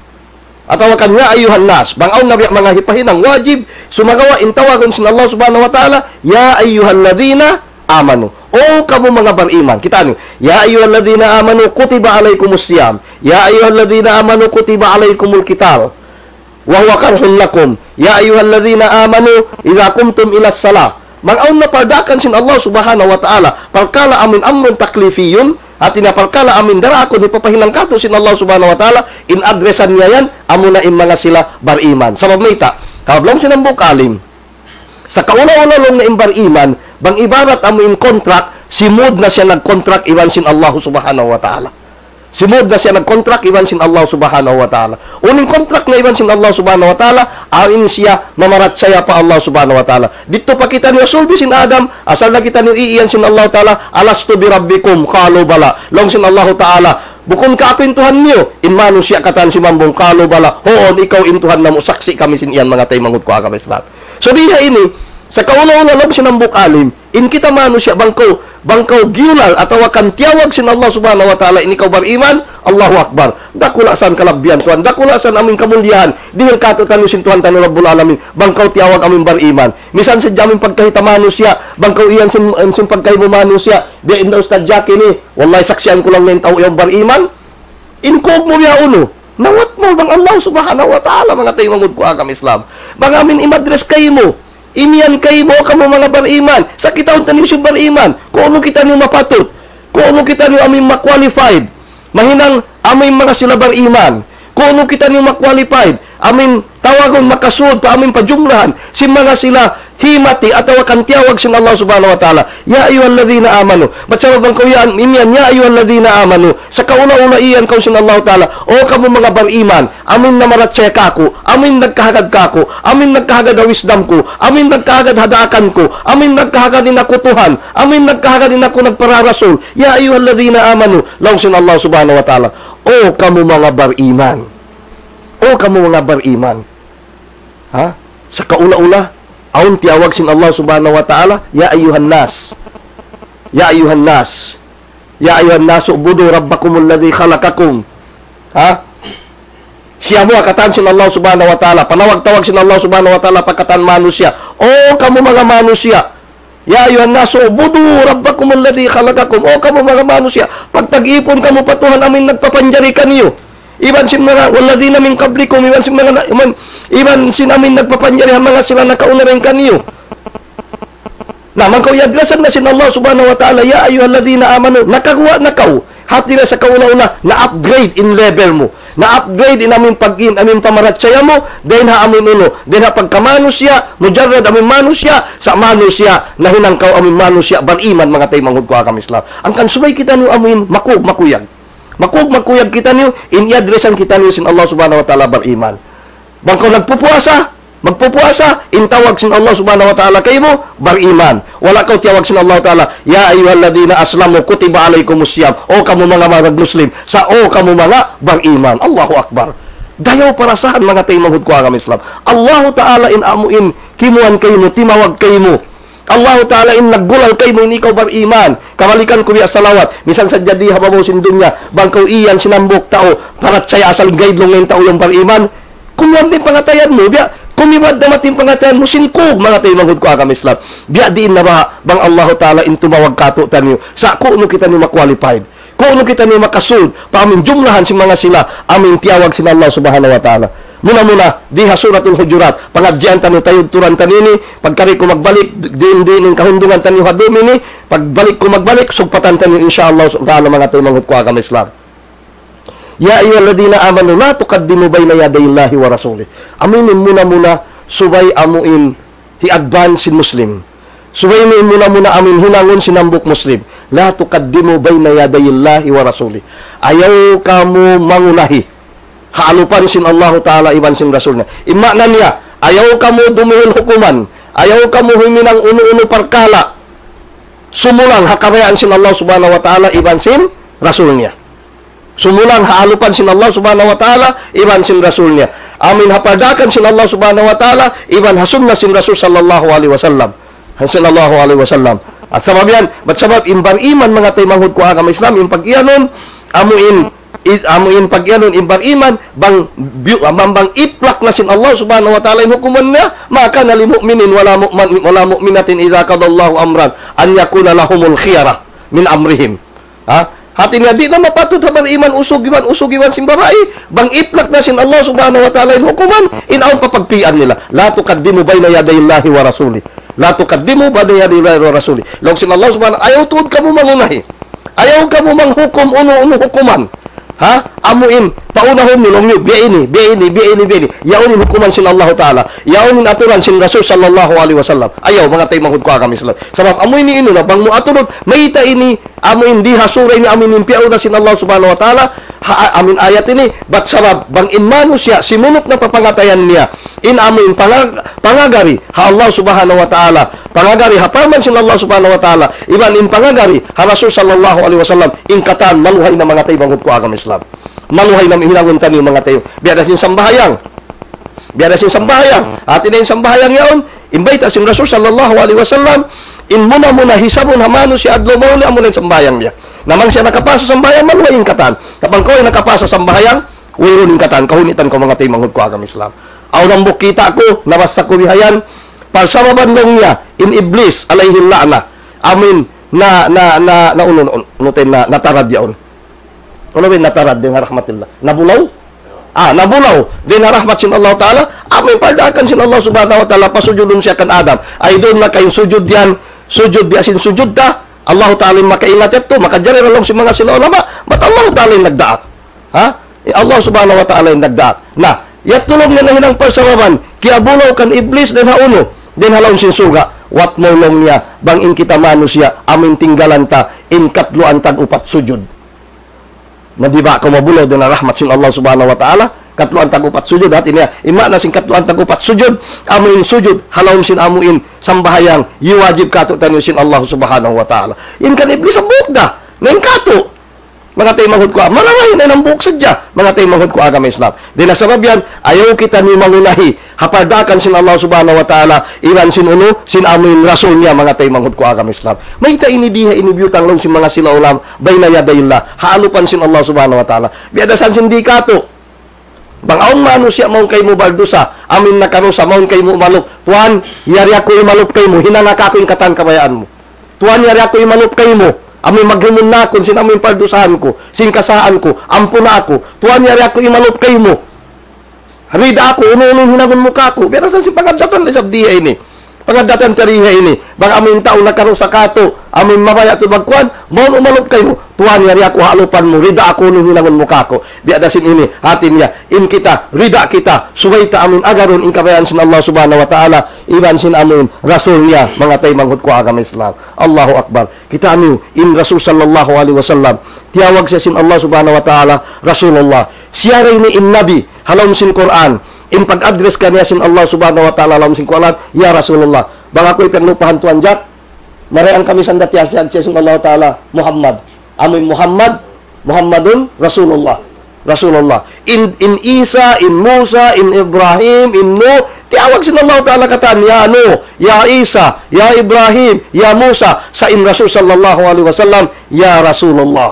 Bang aw nabi mga hipahinang wajib, sumagawa, in tawagon sin Allah subhanahu wa ta'ala, ya ayyuhalladhina amanu. O kamu mga bariman, kita nyo, ya ayyuhalladhina amanu kutiba alaikumus siyam, ya ayyuhalladhina amanu kutiba alaikumul qital, wa huwa karhun lakum, ya ayyuhalladhina amanu idza qumtum ila salah. Mang-aun na pardakan sin Allah subhanahu wa ta'ala, parkala amin amrun taklifiyun, at inaparkala amin darakon, ipapahinang kato sin Allah subhanahu wa ta'ala, in adresan niya yan, amuna in mga sila bariman. Sa mamita, kablong sinambok alim, sa kauna-una long na imbar iman, bang ibarat amo in contract, simod na siya nag-contract iwan sin Allah subhanahu wa ta'ala. Simod na siya nag-contract iwan sin Allah subhanahu wa ta'ala. Uning contract na iwan sin Allah subhanahu wa ta'ala, amin siya mamarat saya pa Allah subhanahu wa ta'ala. Dito pa kita niyo sulbi sin Adam, asal na kita niyo iiyan sin Allah ta'ala, alastu bi rabbikum, qalu bala. Long sin Allah ta'ala, bukon ka ako intuhan niyo, inmano siya katan si mambong, qalu bala. Hoon, ikaw intuhan na mo, saksi kami sin iyan mga tay manghud ko agam Islam. So diha ini, sa kauna-una lang sinambok alim, in kita mano siya bangkaw giulal atawakan tiyawag sin Allah subhanahu wa ta'ala, in ikaw bariman, Allahu Akbar. Dakulasan kalabyan tuan, dakulasan amin kamulyahan, dihil kato tanu sin Tuhan tanu Rabbul Alamin, bangkaw tiyawag amin bariman. Misan sa jamin pagkahita mano siya, bangkaw iyan sin pagkahimu mano siya, di inda Ustad Jackie ni, wallahi saksiyan ko lang na yung tao yung bariman, inkog mo biya uno. Nawat mo bang Allah subhanahu wa ta'ala mga tayo mangud ko agam Islam. Bang amin imadres kayo mo. Imian kayo mo kamo mga bariman. Sa kitawon tanin si bariman. Kung ano kita niyo mapatot. Kung ano kita niyo amin ma-qualified. Mahinang amin mga sila bariman. Kung ano kita niyo ma-qualified. Amin tawagon makasud pa amin pajumlahan. Si mga sila himati at tawakan tiyawag sin Allah subhanahu wa ta'ala. Ya ayyuhalladhina amanu. Ba't sa bang kawiyan imian ya ayyuhalladhina amanu. Sa kauna-una iyan kaw sin Allah ta'ala. O kamo mga bariman. Amin na maratsya kako. Amin nagkahagad kako. Amin nagkahagad na wisdom ko. Amin nagkahagad hadakan ko. Amin nagkahagad din ako tuhan. Amin nagkahagad din ako nagpararasol. Ya ayyuhalladhina amanu. Law sin Allah subhanahu wa ta'ala. O kamo mga bariman. O kamo mga bariman. Ha? Sa kauna-una aun tiyawag sin Allah subhanahu wa ta'ala, ya ayyuhan nas. Ya ayyuhan nas. Ya ayyuhan nas, ubudu rabbakumul ladzi khalaqakum. Ha? Siya mo akatan sin Allah subhanahu wa ta'ala. Panawag-tawag sin Allah subhanahu wa ta'ala pagkatan manusia. O kamu mga manusia. Ya ayyuhan nas, ubudu rabbakumul ladzi khalaqakum. O kamu mga manusia. Pag tag-ipon kamu patuhan amin nagpapanjari kaniyo. Iban sin mga waladina min qablikum, iban sin mga iban sin amin nagpapanjari mga sila nakauna rin kaniyo. Naman kaw yadrasan na sin Allah subhanahu wa ta'ala, ya ayyuhalladhina amanu, nakagawa na kaw. Hati na sa kauna-una na upgrade in level mo. Na upgrade in amin pag-in, amin pamaratsaya mo, then ha amin uno, then ha pagkamanusya, mujarrad amin manusya, sa manusya, na hinangkaw amin manusya, bariman mga tayo manghud ko akam Islam. Ang kansubay kita niyo amin, makuyag. Makuyag kita niyo, in-addressan kita niyo sin Allah subhanahu wa ta'ala bariman. Bangko magpupuasa, intawag sin Allah subhanahu wa ta'ala kayo mo, bariman. Wala kaw tiyawag sin Allah ta'ala, ya ayyuhalladhina aslamu kutiba alaykumus siyam. O kamo mga muslim, sa o kamo mga bariman. Allahu akbar. Dayaw para saan mga tayo manghud ko ang Islam. Allah ta'ala in amuin, kimuan kayo mo, timawag kayo mo. Allah Ta'ala in naggulal kay mo ikaw bar iman. Kamalikan ko biya salawat. Misan sa jadi hababaw sin dunya. Bangkaw iyan sinambok tao. Parat saya asal guide long tao yung bar iman. Kumuan din pangatayan mo. Biya kumiwad na mating pangatayan mo. Sinkog mga tayo manghud ko agam Islam. Biya diin na ba bang Allah Ta'ala in tumawag kato tanyo. Sa kuno kita niyo ma-qualified. Kuno kita niyo makasud. Pa amin jumlahan si mga sila. Amin tiyawag sin Allah Subhanahu wa Ta'ala. Muna diha Suratul Hujurat, pangadjian tanu tayo turan tanini, pagkari ko magbalik din ng kahundungan tanu hadumini, pagbalik ko magbalik sugpatan tanu insyaallah subhanahu mga tayo manghud ko agam Islam. Ya ayyuhalladhina amanu la tuqaddimu bayna yadayillahi wa rasulih. Aminin muna subay amuin hi-advance sin Muslim. Subay muna amin hinangon sinambok Muslim. La tuqaddimu bayna yadayillahi wa rasulih. Ayaw kamu mangunahi. Haalupan sin Allah Ta'ala iban sin Rasulnya. Imakna niya, ayaw kamu dumihil hukuman. Ayaw kamu huminang uno-uno parkala. Sumulang hakarayaan sin Allah Subhanahu wa Ta'ala iban sin Rasulnya. Sumulang haalupan sin Allah Subhanahu wa Ta'ala iban sin Rasulnya. Amin hapardakan sin Allah Subhanahu wa Ta'ala iban hasunna sin Rasul sallallahu alaihi wasallam. Sallallahu alaihi wasallam. At sabab yan, ba't sabab imbar iman mga tayo manghud ko agam Islam, impag iyanon, amuin pagyanon imbar iman bang iplak na sin Allah subhanahu wa ta'ala hukuman niya maka na limu'minin wala mu'minatin idza qadallahu amran an yakuna lahumul khiyara min amrihim. Hati nga di na mapatut haban iman usog iwan sin babae bang iplak na sin Allah subhanahu wa ta'ala hukuman inaon papagpian nila la tuqaddimu bayna yadayillahi wa rasuli la tuqaddimu bayna yadayillahi wa rasuli law sin Allah subhanahu ayaw tuod kamo mangunahi ayaw kamo manghukom uno hukuman. Amuin paunahon nilong nyo biini yaunin hukuman sin Allah Ta'ala yaunin aturan sin Rasul sallallahu alaihi wasallam. Ayaw mga tayo manghud ko agam Islam sabab amuin ni ino na bang mo aturon mayita ini amuin di hasuray ni amin impiaw na sin Allah subhanahu wa ta'ala amin ayat ini bat sabab bang inmano siya simunok na papangatayan niya in amuin pangagari ha Allah subhanahu wa ta'ala pangagari hapaman sin Allah subhanahu wa ta'ala iban in pangagari ha Rasul sallallahu alaihi wasallam in katan maluhay na mga tayo manghud ko agam Islam maluhay na mihinangon tayo mga tayo biada sin sambahayang atin na yung sambahayang yaon invite sin Rasul sallallahu alaihi wasallam in muna hisabon hamano si adlo mauli amo na sambayang niya naman siya nakapasa sambayang maluhay yung katan kapag ko ay nakapasa sambayang wiro yung katan kahunitan ko mga tayo manghud ko agam Islam aw nang bukita ko nabasa ko bihayan pasababan lang niya in iblis alayhi la'na amin na natarad yaon. Ano ba natarad din rahmatillah? Nabulaw? nabulaw din na rahmat sin Allah Ta'ala, amin pardakan sin Allah subhanahu wa ta'ala, pasujudun siya kan Adam. Ay doon na kayong sujud yan, sujud biasin sujud ta, Allah Ta'ala makaingat ito, makadyarin along si mga sila ulama, ba't Allah Ta'ala yung nagdaat? Allah subhanahu wa ta'ala yung nagdaat. Na, yatulog na hinang persawaman, kiabulaw kan iblis din hauno, din halawin sin suga, wat maulong niya, bangin kita manusia, amin tinggalan ta, in katluan tag upat sujud. Madiba ka mabulaw din na rahmat sin Allah subhanahu wa ta'ala, katluan tag upat sujud, at iniya, ima na sin katluan tag upat sujud, amin sujud, halawin sin amuin, sambahayang, iwajib kato tanyo sin Allah subhanahu wa ta'ala. In kan iblis ang buhok da, ngayon kato, mga tayo manghud ko, maramay na ng buhok sadya, mga tayo manghud ko agama Islam. Di na sabab yan, ayaw kita ni mangunahi, hapardakan sin Allah subhanahu wa ta'ala, iwan sin uno, sin amin rasul niya, mga tayo manghud ko agama Islam. May ta inibiha, inibiyutang lang sin mga sila ulam, bay na yadayillah, haalupan sin Allah subhanahu wa ta'ala. Biadasan sin di kato, bang aong manusya maun kay mo baldusa, amin na karusa, maun kay mo umalok, tuan, yari ako imalop kay mo, hinanaka ko yung katang kabayaan mo. Tuan, yari ako imalop kay mo, amin maghimun na ako, sin amin pardusahan ko, sin kasaan ko, ampo na ako, tuwan yari ako imalop kay mo. Harida ako, uno-uno hinagun mukha ko. Pero saan si pangadatan na sabdiya ini? Pangadatan tariha ini. Bang amin tao nagkaroon sa kato, amin mabaya ito magkuhan, maun umalop kay mo, tuwan yari ako halupan mo, rida ako uno hinagun mukha ko. Biadasin ini, hatin niya, in kita, rida kita, suway ta amin agaron, in kabayan sin Allah subhanahu wa ta'ala, iban sin amin, rasul niya, mga tayo manghud ko agama Islam. Allahu Akbar. Kita amin, in Rasul sallallahu alaihi wasallam, tiyawag siya sin Allah subhanahu wa ta'ala, Rasulullah. Siya rin ni in Nabi, halawin sin Quran, in pag-address ka niya sin Allah subhanahu wa ta'ala, halawin sin Quran, ya Rasulullah. Bang ako'y perlupahan tuan jak, marayang kami sandat siya sin Allah ta'ala, Muhammad. Amin Muhammad, Muhammadun Rasulullah. Rasulullah. In Isa, in Musa, in Ibrahim, in Nuh, tiawag sin Allah Ta'ala katan, ya Nuh, ya Isa, ya Ibrahim, ya Musa, sa in Rasul sallallahu alaihi wasallam, ya Rasulullah.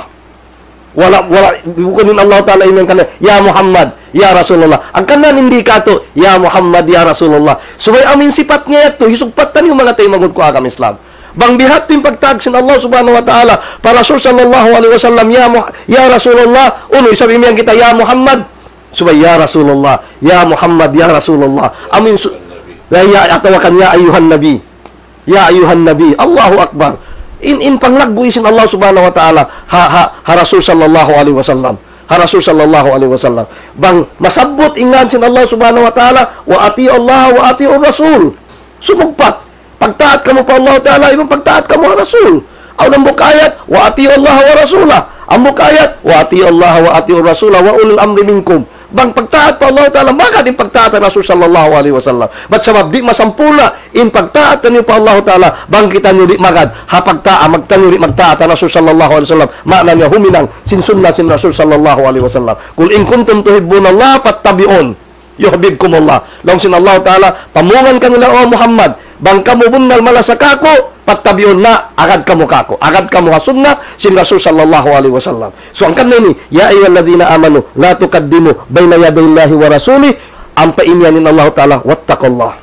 Wala, bukunin Allah Ta'ala imen kana, ya Muhammad, ya Rasulullah. Ang kanan hindi kato, ya Muhammad, ya Rasulullah. Subay amin sifat niya ito, hisugpatan yung mga tayo magod ko agam Islam. Bang bihat yung pagtag sin Allah subhanahu wa ta'ala, para Rasul sallallahu alaihi wasallam, ya Rasulullah, uno, isabi niyan kita, ya Muhammad, subay, ya Rasulullah, ya Muhammad, ya Rasulullah. Amin, atawakan, ya ayuhan nabi, ya ayuhan nabi, Allahu Akbar. In panglagbuisin Allah subhanahu wa ta'ala, ha Rasul sallallahu alaihi wasallam, ha Rasul sallallahu alaihi wasallam. Bang masabot ingan sin Allah subhanahu wa ta'ala, wa ati Allah, wa ati Rasul. Sumugpat. Pagtaat kamu pa Allah Ta'ala, ibang pagtaat kamu ha Rasul. Aw ng bukayat, wa ati Allah wa Rasulah. Ang bukayat, wa ati Allah wa ati Rasulah, wa ulul amri minkum. Bang pagtaat pa Allah Ta'ala, maka din pagtaat Rasul sallallahu alaihi wasallam. Ba't sabab di masampula, in pagtaat niyo pa Allah Ta'ala, bang kita niyo di magad, ha pagtaat, magtanyo di magtaat Rasul sallallahu alaihi wasallam, makna niya huminang, sin sunnah sin Rasul sallallahu alaihi wasallam. Kul in kuntum tuhibbunallah, fattabi'un, yuhibbukumullah. Long sin Allah Ta'ala, pamungan kanila o Muhammad, bang kamu bunal malasakako, patabiyon na, agad kamu kako. Agad kamu hasunna, sin Rasul sallallahu alaihi wasallam. So, ang kanina ni, ya ayyuhalladhina amanu, la tukaddimu bayna yadayillahi wa rasuli, ang painyanin Allah Ta'ala, wattaqallah.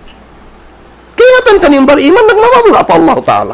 Kaya nga tanong bariman, nagmamamula pa Allah Ta'ala.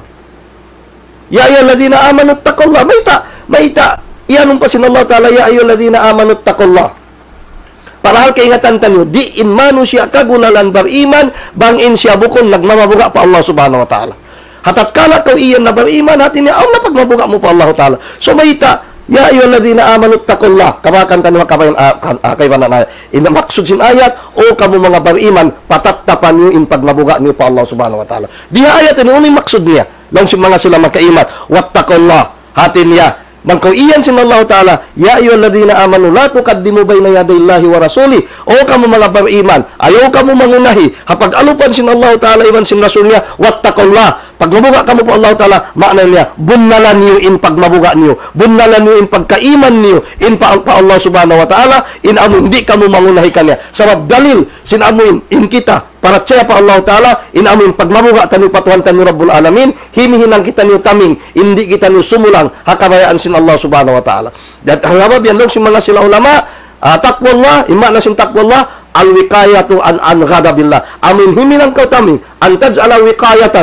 Ya ayyuhalladhina amanu, taqallah. Maita, iyanong pa sin Allah Ta'ala, ya ayyuhalladhina amanu, taqallah. Parahal kaingatan tanyo, di in manu siya kagunalan bariman, bangin siya bukon, nagmamabuga pa Allah subhanahu wa ta'ala. Hatat kala kau iyan na bariman, hatin niya, na pagmabuga mo pa Allah ta'ala. So mayita, ya ayyuhalladhina amanu taqullah, kabakan tanyo kay banana, maksud sin ayat, o kamu mga bariman, patattapan niyo in pagmabuga niyo pa Allah subhanahu wa ta'ala. Di ayat, ano yung maksud niya? Lang si mga sila magkaimat, wattaqullah, hatin niya, bangkaw iyan sin Allah Ta'ala, ya ayyuhalladhina amanu, la tukaddimu bayna yadayillahi wa rasuli. O kamu mga bariman, ayaw kamu mangunahi, hapag alupan sin Allah Ta'ala, iwan sin Rasul niya, wattaqullah. Pag mabuga kamu po Allah Ta'ala, makna niya, bunnalan niyo in pagmabuga niyo, bunnalan niyo in pagkaiman niyo, in pa Allah Subhanahu wa Ta'ala, in amun, hindi kamu mangunahi kanya. Sabab dalil, sin amun, in kita, para siya pa Allah Ta'ala, in amin pagmamuga tanyo patuhan tanyo Rabbul Alamin, hinihinang kita niyo taming, hindi kita niyo sumulang, hakabayaan sin Allah Subhanahu wa Ta'ala. At hangabab yan lang si mga sila ulama, taqwallah, ima na sin taqwallah, al-wiqayatu an ghadabillah. Amin himinang kau taming, antaj ala wiqayatan,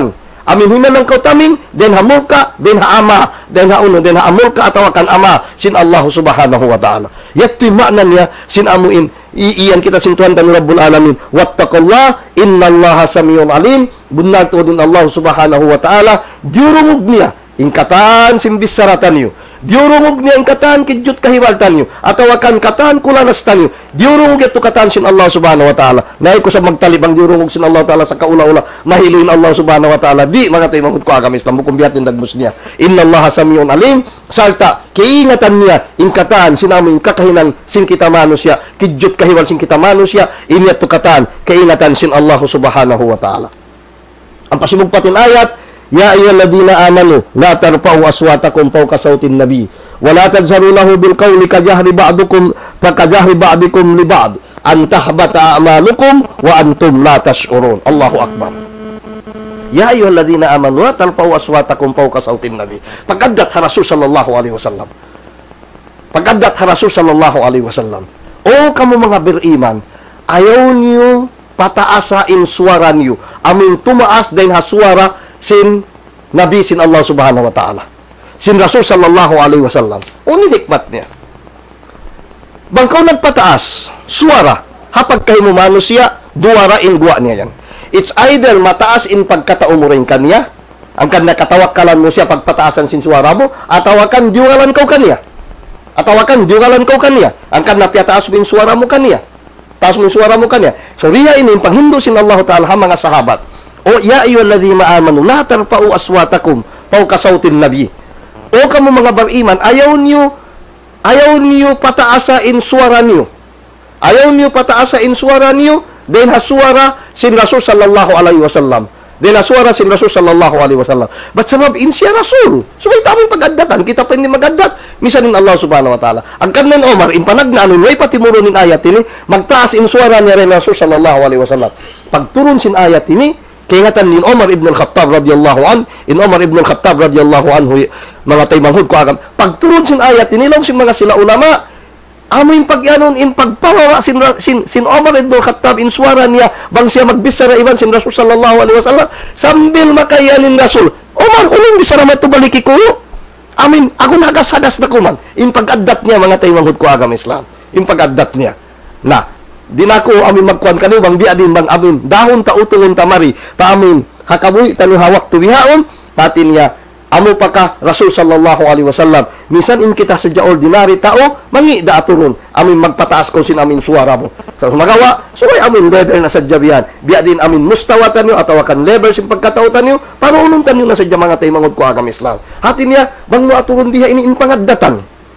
Amin hinanang kau taming, den hamul ka, den haama, den hauno, den haamul ka atawakan ama, sin Allah subhanahu wa ta'ala. Yato'y makna niya, sin amuin, iyan kita sin Tuhan dan Rabbul Alamin. Wattaqullah, innallaha samiyun alim, benar tu din Allah subhanahu wa ta'ala, diurungog niya, ingkatan sin bisaratan niyo. Diurungog niya ingkatan kidjut kahiwaltan niyo. Atawakan katan kulanastan niyo. Diurungog ito katan sin Allah subhanahu wa ta'ala. Naay ko sa magtalibang diurungog sin Allah ta'ala sa kaula-ula. Mahiluin Allah subhanahu wa ta'ala. Di mga tayo manghud ko agam Islam. Bukumbiyatin dagbus niya. Innallaha samiyun alim. Salta, kiingatan niya ingkatan sinamin kakahinan sin kita manusya. Kidjut kahiwal sin kita manusya. Inyat to katan kaingatan sin Allah subhanahu wa ta'ala. Ang pasimugpatin ayat, Ya ayyuhalladhina amanu la tarfa'u aswatakum fawqa sautin nabi wa la tajharu lahu bil qawli kajahri ba'dukum fakajahri ba'dikum li ba'd an tahbata a'malukum wa antum la tash'urun. Allahu akbar. Ya ayyuhalladhina amanu la tarfa'u aswatakum fawqa sautin nabi. Pagkadat ha Rasul sallallahu alaihi wasallam. Pagkadat ha Rasul sallallahu alaihi wasallam. O kamu mga beriman, ayaw niyo pataasain suara niyo. Amin tumaas din ha suara sin Nabi sin Allah subhanahu wa ta'ala. Sin Rasul sallallahu alaihi wasallam. Uni hikmat niya. Bangkaw nagpataas, suara, hapag kayo mo manusia, duwara in guwa niya yan. It's either mataas in pagkatao mo rin kanya, ang kanya katawakalan mo siya pagpataasan sin suara mo, atawakan diugalan kau kanya. Atawakan diugalan kau kanya. Ang kanya piataas mo in suara mo kanya. Taas mo in suara mo kanya. So riya ini, panghindo sin Allah ta'ala ha mga sahabat. O ya ayyuhalladhina amanu la tarfa'u aswatakum fawqa sautin nabi. O kamu mga beriman, ayaw niyo pataasain suara niyo. Ayaw niyo pataasain suara niyo din ha suara sin Rasul sallallahu alaihi wasallam. Din ha suara sin Rasul sallallahu alaihi wasallam. But sabab in siya Rasul. So may tamang pag-addatan, kita pa hindi mag-addat. Misanin Allah subhanahu wa ta'ala. Ang kanan Omar, impanag na ano, way patimuro nin ayat ini, magtaas in suara niya rin Rasul sallallahu alaihi wasallam. Pagturun sin ayat ini, kaingatan ni Umar ibn al-Khattab radhiyallahu an, in Umar ibn al-Khattab radhiyallahu anhu, mga taymanghud ko agam. Pagturun sin ayat ini lang sin mga sila ulama, amo yung pagyanon in pagpawawa sin Umar ibn al-Khattab in suara niya bang siya magbisara iban sin Rasul sallallahu alaihi wasallam sambil makayanin Rasul. Umar uling bisara mato baliki ko. Amin, ako nagas-hagas na kuman in pag-addat niya mga taymanghud ko agam Islam. In pag-addat niya. Na di na ko amin magkuhan kanu bang biya din bang amin dahon ta utungon tamari ta amin hakabuhi tanu hawak tubihaon tatin niya amo pa ka Rasul sallallahu alaihi wasallam minsan in kita sadya ordinary tao mangi da aturon amin magpataas ko sin amin suara mo sa magawa so ay amin level na sadya biya din amin mustawatan niyo atawakan level sin pagkatautan niyo para ununtan niyo na sadya mga taymangod ko agam Islam hatin niya bang mo aturon diha ini in pangaddatan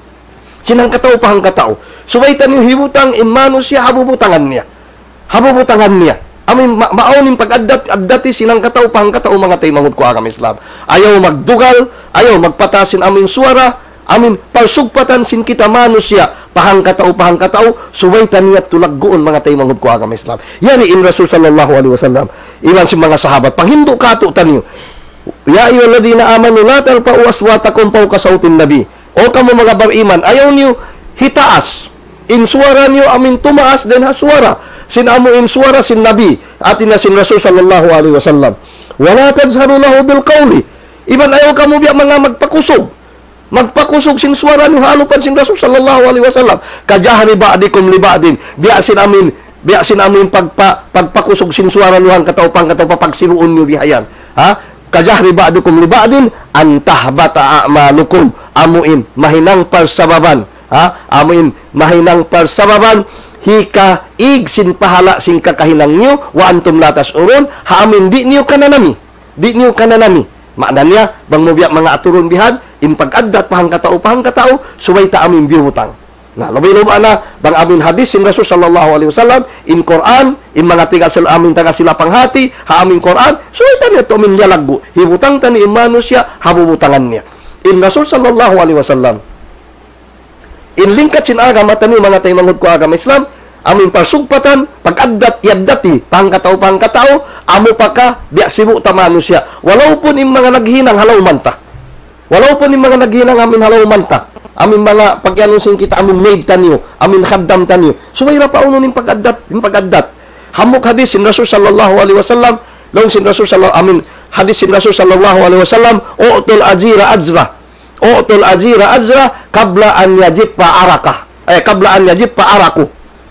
sinang katao pahang katao. Suwaitan yung hibutang in mano siya, habubutangan niya. Habubutangan niya. Amin, maaunin pag-addati sinang katao pahang katao mga taymangod ko agam Islam. Ayaw magdugal, ayaw magpatasin amin suara, amin parsugpatan sin kita mano siya, pahang katao, suwaitan niya tulaggoon mga taymangod ko agam Islam. Yan in Rasul sallallahu alaihi wasallam. Iwan si mga sahabat, panghindo katutan niyo. Ya ayyuhalladhina amanu la tarfa'u aswatakum fawqa sautin nabi. O kamu mga beriman, ayaw niyo hitaas. In suara niyo amin tumaas din ha suara. Sin amo in suara sin Nabi. Atin na sin Rasul sallallahu alaihi wasallam. Wala tajharu lahu bil qawli. Iban ayaw kamu biya mga magpakusog. Magpakusog sin suara niyo halupan sin Rasul sallallahu alaihi wasallam. Kajahri ba'dikum li ba'din. Biya sin amin pagpakusog sin suara niyo hang katao pagsiruon niyo bihayan. Ha? Kajahri ba'dukum li ba'din antahbata a'malukum amuin mahinang parsababan amuin mahinang parsababan hika ig sin pahala sin kakahinang niyo wa antum latas urun haamin di niyo kananami makna niya bang mobiya mga aturon bihad in pag-addat pahang katao suway ta amin biyutang na lubay-luba na bang amin hadis sin Rasul sallallahu alaihi wasallam in Quran in mga tiga sila amin taga sila panghati ha amin Quran suway ta niya to min yalaggo hibutang tani imano siya habubutangan niya in Rasul sallallahu alaihi wasallam in lingkat sin agam matani mga taymanghud ko agam Islam amin parsugpatan pag-addat yaddati pahang katao amo pa ka biya sibu ta manusia walaw pun in mga naghinang halaw manta amin halaw manta amin mga pagyanon sin kita amin maid tanyo amin khaddam tanyo suwayra pa uno ning pag-addat hamok hadis sin Rasul sallallahu alaihi wasallam long sin Rasul sallallahu amin hadis si Rasul sallallahu alaihi wasallam, u'tul ajira ajra. U'tul ajira ajra qabla an yajibba arakah. Qabla an yajibba araku.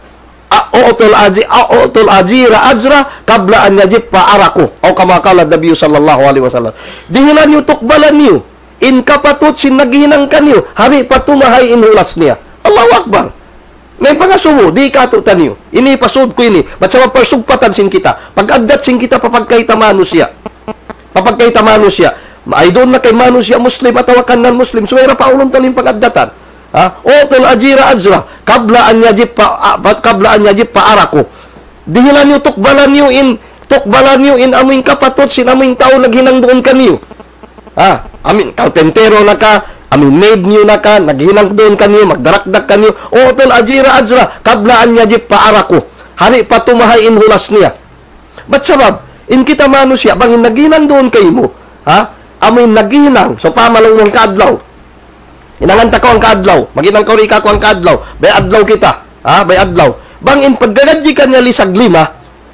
U'tul ajira ajra qabla an yajibba araku. O kama qala Nabi sallallahu alaihi wasallam. Dihilan niyo, tukbalan niyo. In kapatut sin naghinang kanyo, hari patumahay inulas niya. Allahu Akbar. May pangasumo, di katutan niyo. Ini pasud ko ini. Ba't sa persugpatan sin kita. Pag-agdat sin kita, papagkaita manusia. Papagkaita manusia. Ay doon na kay manusia Muslim at tawakan ng Muslim. Suwera pa ulong talim pag-agdatan. Utul ajira ajra. Kabla an yajib pa arako. Dihilan niyo, tukbalan niyo in aming kapatut, sin aming tao naghinang doon kanyo. Amin, kalpentero na ka, amin maid niyo na ka, naghinang doon kanyo, magdarakdak kanyo. Utul ajira ajra. Kabla an yajib pa arako. Hari patumahay in hulas niya. Ba't sabab? In kita manusia, bangin naghinang doon kayo mo. Amin naghinang. So, pamalong mong kaadlaw. Inanganta ko ang kaadlaw. Maginang kaurika ko ang kaadlaw. Bay adlaw kita. Bay adlaw. Bangin, paggagadji ka niya lisag lima,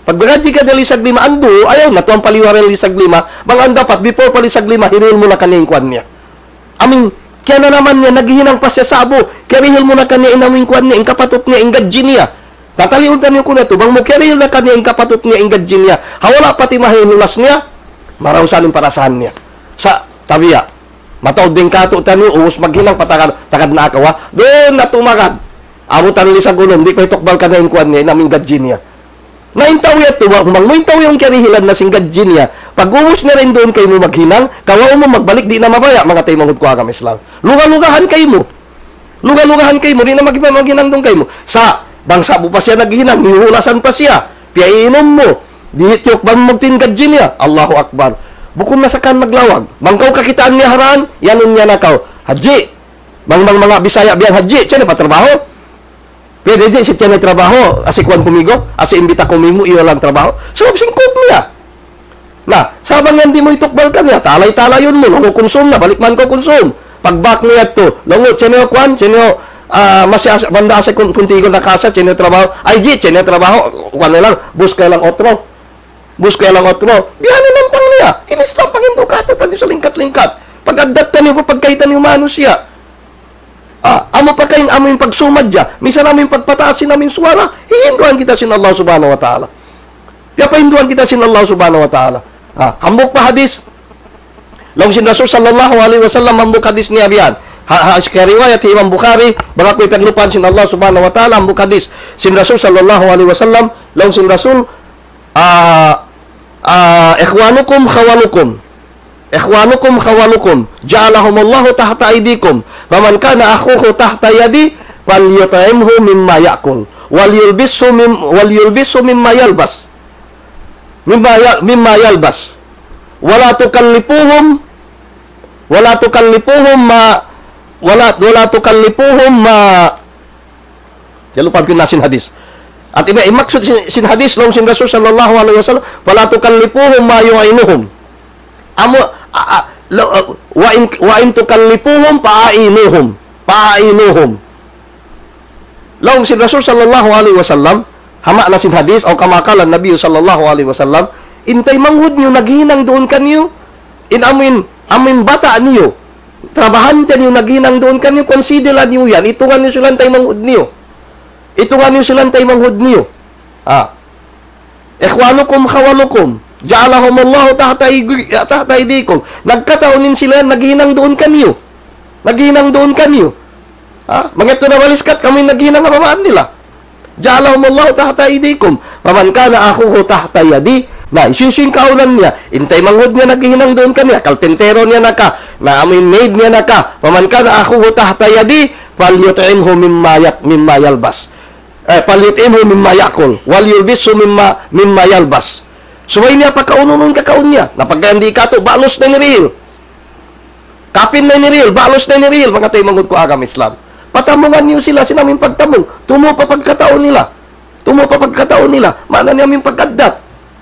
ando, ayaw na to ang paliwaran lisag lima, bang ang dapat, before palisag lima, hiril mo na kanyang kwan niya. Amin, kaya na naman niya, naghihinang pa siya sabo, kaya rihil mo na kanya inaming kwan niya, ingkapatot niya, ingadji niya. Tataliuntan niyo ko na ito, bang mo kaya rihil na kanya, ingkapatot niya, ingadji niya. Hawala pati mahinulas niya, marawsanin parasahan niya. Sa tabiya, mataod din katutan niyo, uus maghinang takad na akawa, doon na tumagad. Abutan lisag unom, di ko itokbal ka na yung kwan niya, inaming gadji niya. Naintaw yato, humangmuintaw yung karihilan na sing gadji niya, pag-umus na rin doon kayo mo maghinang, kawaw mo magbalik, di na mabaya, mga tayo mangod ko agam Islam. Luga-lugahan kayo mo. Di na maghinang doon kayo mo. Sa, bangsa mo pa siya naghinang, nihulasan pa siya, piyainom mo, dihityok bang magtingad niya, Allahu Akbar. Bukod na sa kan maglawag, bangkaw kakitaan niya haraan, yanon niya nakaw, haji, mga Bisaya biyan haji, siya na patrabaho. Pwede di, siya na trabaho, asikwan kumigo, imbita kumigo, iyo lang trabaho. So, singkot niya. Na, sabang yan di mo itukbal ka niya, talay-talayon mo, longo konsum na, balik man ko konsum. Pagbak niya to, longo, siya na kwan, siya na, banda sa kuntigo na kasa, siya na trabaho, ay di, siya na trabaho, kwan na lang, bus ka lang otro. Biyanin lang tang niya. Inislam panginto ka ito, pag sa lingkat-lingkat. Pag-agdat ka niyo, pagkaitan niyo manusia. Amo pa kayong amo yung pagsumad niya. Misa namin pagpataasin namin suwara. Hihinduan kita sin Allah subhanahu wa ta'ala. Kaya pahinduan kita sin Allah subhanahu wa ta'ala. Hambuk pa hadis. Long sin Rasul sallallahu alaihi wasallam, hambuk hadis niya biyan. Kaya riwayat Imam Bukhari, baka ko'y paglupan sin Allah subhanahu wa ta'ala, hambuk hadis. Sin Rasul sallallahu alaihi wasallam, long sin Rasul, ikhwanukum khawalukum ja'alahumullahu tahta aydikum faman kana akhuhu tahta yadi falyut'imhu mimma ya'kul wal yulbisu mimma yalbas wala tukallifuhum ma lupa ko nasin hadis. At iba, imaksud sin hadis long sin Rasul sallallahu alaihi wasallam, wala tukallifuhum ma yu'inuhum. Wa in tukallifuhum pa'inuhum. Long sin Rasul sallallahu alaihi wasallam, hama na sin hadis, o kamakalan Nabi sallallahu alaihi wasallam, intay manghud niyo, naghinang doon kanyo, in amin bata niyo, trabahan niyo, naghinang doon kanyo, consider niyo yan, itungan niyo silang tay manghud niyo. Itungan niyo silang tay manghud niyo. Ikhwanukum khawalukum ja'alahumullahu tahta aydikum. Nagkataunin sila, naghinang doon kanyo. Mga ito na waliskat kami naghinang kabamaan nila. Ja'alahumullahu tahta aydikum. Paman kana akhuhu tahta yadi. Na, isinsing kaulan niya. Intay manghud niya, naghinang doon kanya. Kalpentero niya naka. Na amin maid niya naka. Paman kana akhuhu tahta yadi. Falyut'imhu mimma yalbas. Palyut'imhu mimma yakul. Wal yulbisu mimma yalbas. Suway niya pagkaununon kakaun niya. Napagkandi ka to, balos na nirihil. Kapin na nirihil, balos na nirihil. Mga tayo manghud ko agam Islam. Patamungan niyo sila, sinaming pagtamong. Tumo pa pagkataon nila. Mana niya aming pagkadat.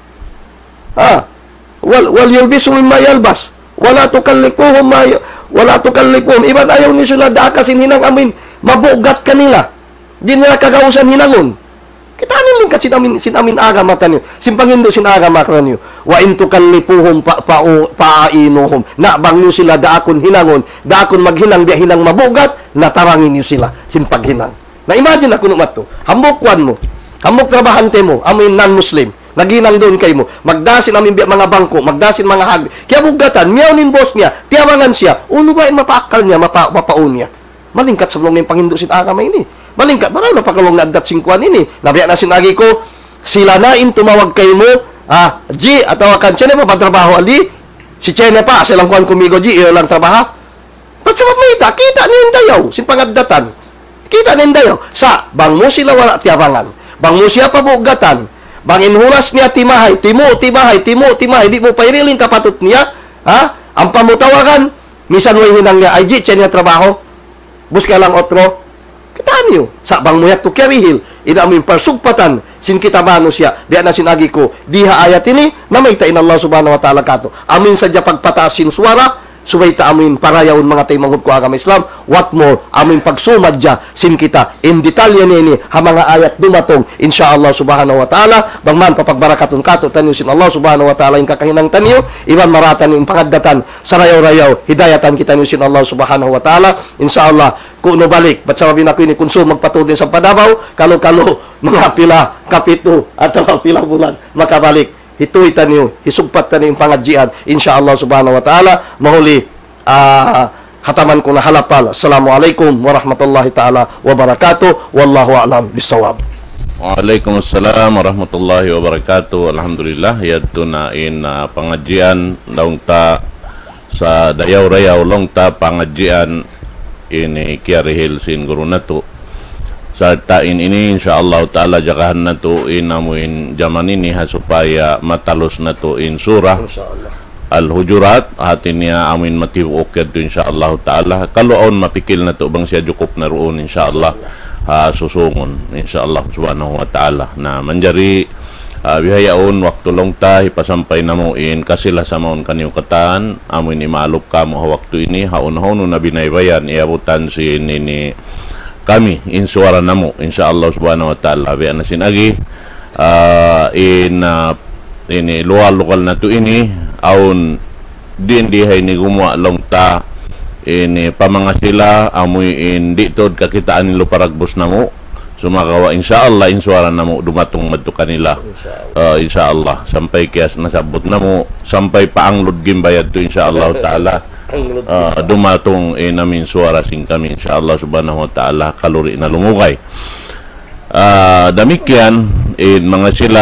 Wal yulbisu mimma yalbas. Wala tukallifuhum. Iban ayaw ni sila dakasin hinang amin. Mabugat kanila. Di nila kagausan hinangon. Kita anin ka sinamin agama tanyo. Simpangindo sin agama tanyo. Wa in tukallipuhum paainuhum. Nabang niyo sila daakon hinangon, daakon maghinang dia hinang mabugat, natarangin niyo sila sin paghinang. Na imagine ako numat to. Hambukwan mo. Hambuk trabahante mo, amin non-Muslim. Naginang doon kay mo. Magdasin amin mga bangko, magdasin mga hag. Kaya bugatan, miyaw nin boss niya, tiyawangan siya. Uno ba mapakal niya, mapaun niya. Malingkat sa blong ng Pangindo sin agama ini. Malingkat, marami na pakalong na adat singkuan ini. Nabiya na sinagi ko, sila na in tumawag kay mo, G, atawakan siya na mapatrabaho ali. Si Chene pa, silang kuhan kumigo, G, iyo lang trabaho. Ba't sa mamita, kita niyo yung dayaw, sin pangadatan. Kita niyo yung dayaw. Sa, bang mo sila wala tiyawangan. Bang mo siya pabugatan. Bang inhulas niya timahay, timahay, di mo pairilin kapatut niya, ang pamutawagan, misan mo hinang niya, ay G, Chene niya trabaho. Buska lang otro. Kitaan niyo. Sa bang muyak to kerihil, inamin parsugpatan, sin kita mano siya. Diyan na sinagi ko, diha ayat ini, namaytain Allah subhanahu wa ta'ala kato. Amin sadya pagpataasin suwara, subayta amin parayawon mga taymangod ko agama Islam. What more, amin pagsumadya, sin kita. In detalye nini, ha mga ayat dumatong, insyaallah subhanahu wa ta'ala, bangman papagbarakatun kato, tanyo sin Allah subhanahu wa ta'ala, yung kakahinang tanyo, iwan maratan yung pangadatan, sarayaw-rayaw, hidayatan kita nyo sin Allah subhanahu wa ta'ala, insyaallah, kuno balik, ba't sabi na ko ini kung magpatuloy sa Padabaw, kalo-kalo, mga pila, kapito, at mga pila bulan, makabalik. Hituy tanyo, hisugpat tanyo yung Pangadjian, insyaallah subhanahu wa ta'ala, mahuli, hataman ko na halapal. Assalamualaikum warahmatullahi ta'ala wabarakatuh, wallahu a'lam bisawab. Waalaikumsalam warahmatullahi wabarakatuh. Alhamdulillah, yadto na in Pangadjian, laung ta sa dayaw-rayaw, laung ta Pangadjian, ini kiarihil sin guru nato sa tain ini insyaallah ta'ala jagahan nato in amuin zaman ini supaya matalos nato in surah Al-Hujurat hati niya amuin matiwok yadto insyaallah ta'ala kaloon mapikil nato bang siya jukop na roon insyaallah susungon insyaallah subhanahu wa ta'ala na manjari bihayaon waktu long ta ipasampay na mo in kasila sa maon kanyo katan amoy ni maalok ka mo waktu ini haon-haon na binaybayan iabutan si nini kami in suara namo insyaallah subhanahu wa ta'ala biya na sinagi ini lokal na to ini aon di hay ni gumawa long ta ini pamangasila amoy in ditod kakitaan nilo paragbos namo sumagawa insyaallah insuara namo dumatong madto kanila insyaallah sampai kiyas nasabot namo sampai paanglod gimbayad to insyaallah ta'ala dumatong namin suara sing kami insyaallah subhanahu wa ta'ala kaluri na lumugay damikyan mga sila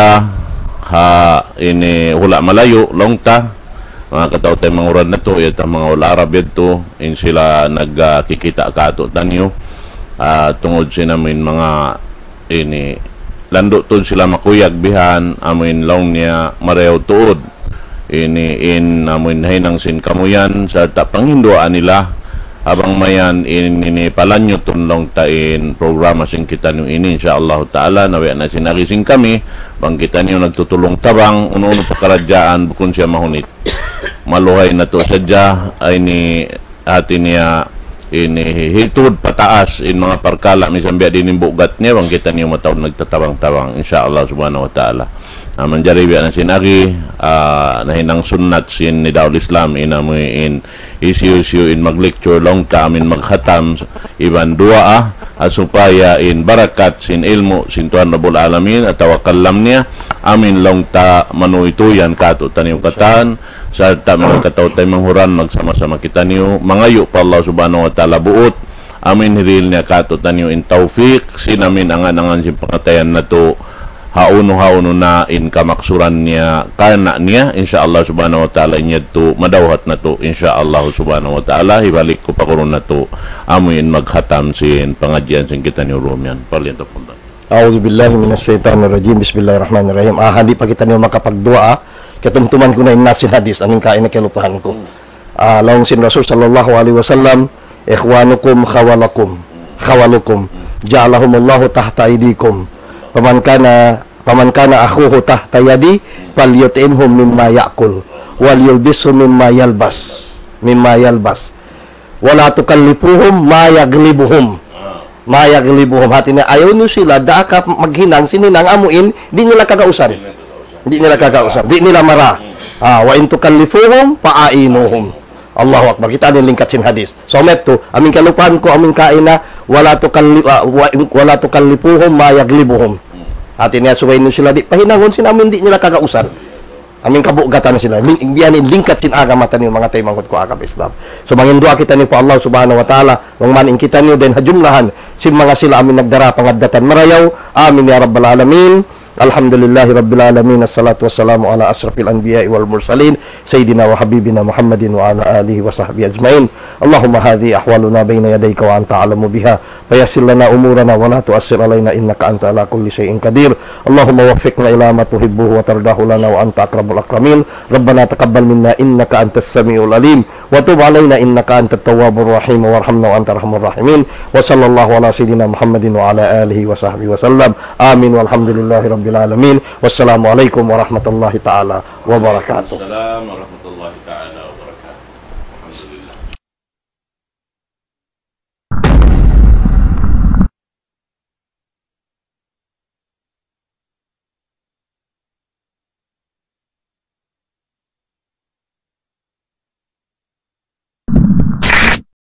ini hula malayo longta mga kataw tayo mga urad na to yata mga ula Arab yadto in sila nagkikita kato tanyo tungod sinamin mga ini lando tod sila makuyag bihan amin long niya marew tuod ini in amin hinang sin kamuyan sa tapanghinduan nila habang mayan ini palanyo tunlong tain programa sing kita nyo ini insyaallah ta'ala nawi na sinagising kami bang kita nyo nagtutulong tabang uno-uno pakaradyaan bukon siya mahunit maluhay na to sadya ay ni hati niya ini hitod pataas in mga parkala misang biya din yung bugat niya bang kita niyo matawag nagtatabang-tabang insyaallah subhanahu wa ta'ala manjari biya na sinagi na hinang sunnat sin Nida-ul Islam in issue in mag-lecture long ta amin maghatam iban dua supaya in barakat sin ilmu sin Tuhan Rabbul Alamin at tawakalam niya amin long ta manuituyan kato taniyo katan sa tamang kataw tayo manghuran magsama-sama kita niyo mangayo pa Allah subhanahu wa ta'ala buot amin hiril niya kato tanyo in tawfiq sinamin angan-angan si pangatayan na to hauno na in kamaksuran niya kana niya insyaallah subhanahu wa ta'ala niya to madawhat na to insyaallah subhanahu wa ta'ala ibalik ko pa karon na to amin maghatam sin Pangadjian sin kita niyo rumyan paliento punta. A'udzubillahi minasyaitonirrajim. Bismillahirrahmanirrahim. Hindi pa kita niyo makapagdua katumtuman ko na inasin hadis aning kain na kilupahan ko laong sin Rasul sallallahu alaihi wasallam ikhwanukum khawalukum ja'alahumullahu tahta aydikum paman kana akhuhu tahta yadi falyut'imhum mimma ya'kul wal yulbishum mimma yalbas wala tukallifuhum ma yaglibuhum mayaglibuhum. Hati na ayaw nyo sila, ka maghinang, sininang amuin, di nila kagausan. Di nila kagausan. Di nila mara. Wa in tukallifuhum, paainuhum. Allahu Akbar. Kita din lingkat sin hadis. So, meto, aming kalupan ko, aming kaina, wala tukallifuhum, mayaglibuhum. Hati niya, suway nyo sila, di pahinangon sinamin, di nila kagausan. Aming kabugatan sila. Biyanin lingkat sin agamatan yung mga taymangkot ko agam Islam. So mangindua kita ni po Allah subhanahu wa ta'ala. Wang maning kita niyo din hajumlahan sin mga sila amin nagdara pangadatan marayaw. Amin ya Rabbal Alamin. Alhamdulillahi Rabbil Alamin. Assalatu wassalamu ala asrafil anbiya'i wal mursalin. Sayyidina wa habibina Muhammadin wa ala alihi wa sahbihi ajmain. Allahumma hadhi ahwaluna bayna yadayka wa anta alamu biha. Fayassir lana umurana wa la tu'assir alaina innaka anta ala kulli syai'in qadir. Allahumma waffiqna ila ma tuhibbuhu wa tardahu lana wa anta akrabul akramin. Rabbana taqabbal minna innaka antas samiul alim wa tub alaina innaka antat tawwabur rahim warhamna wa anta arhamur rahimin. Wa sallallahu ala sayyidina Muhammadin wa ala alihi wa sahbihi wa sallam. Amin walhamdulillahi rabbil alamin. Wassalamu alaikum warahmatullahi taala wabarakatuh. Assalamualaikum warahmatullahi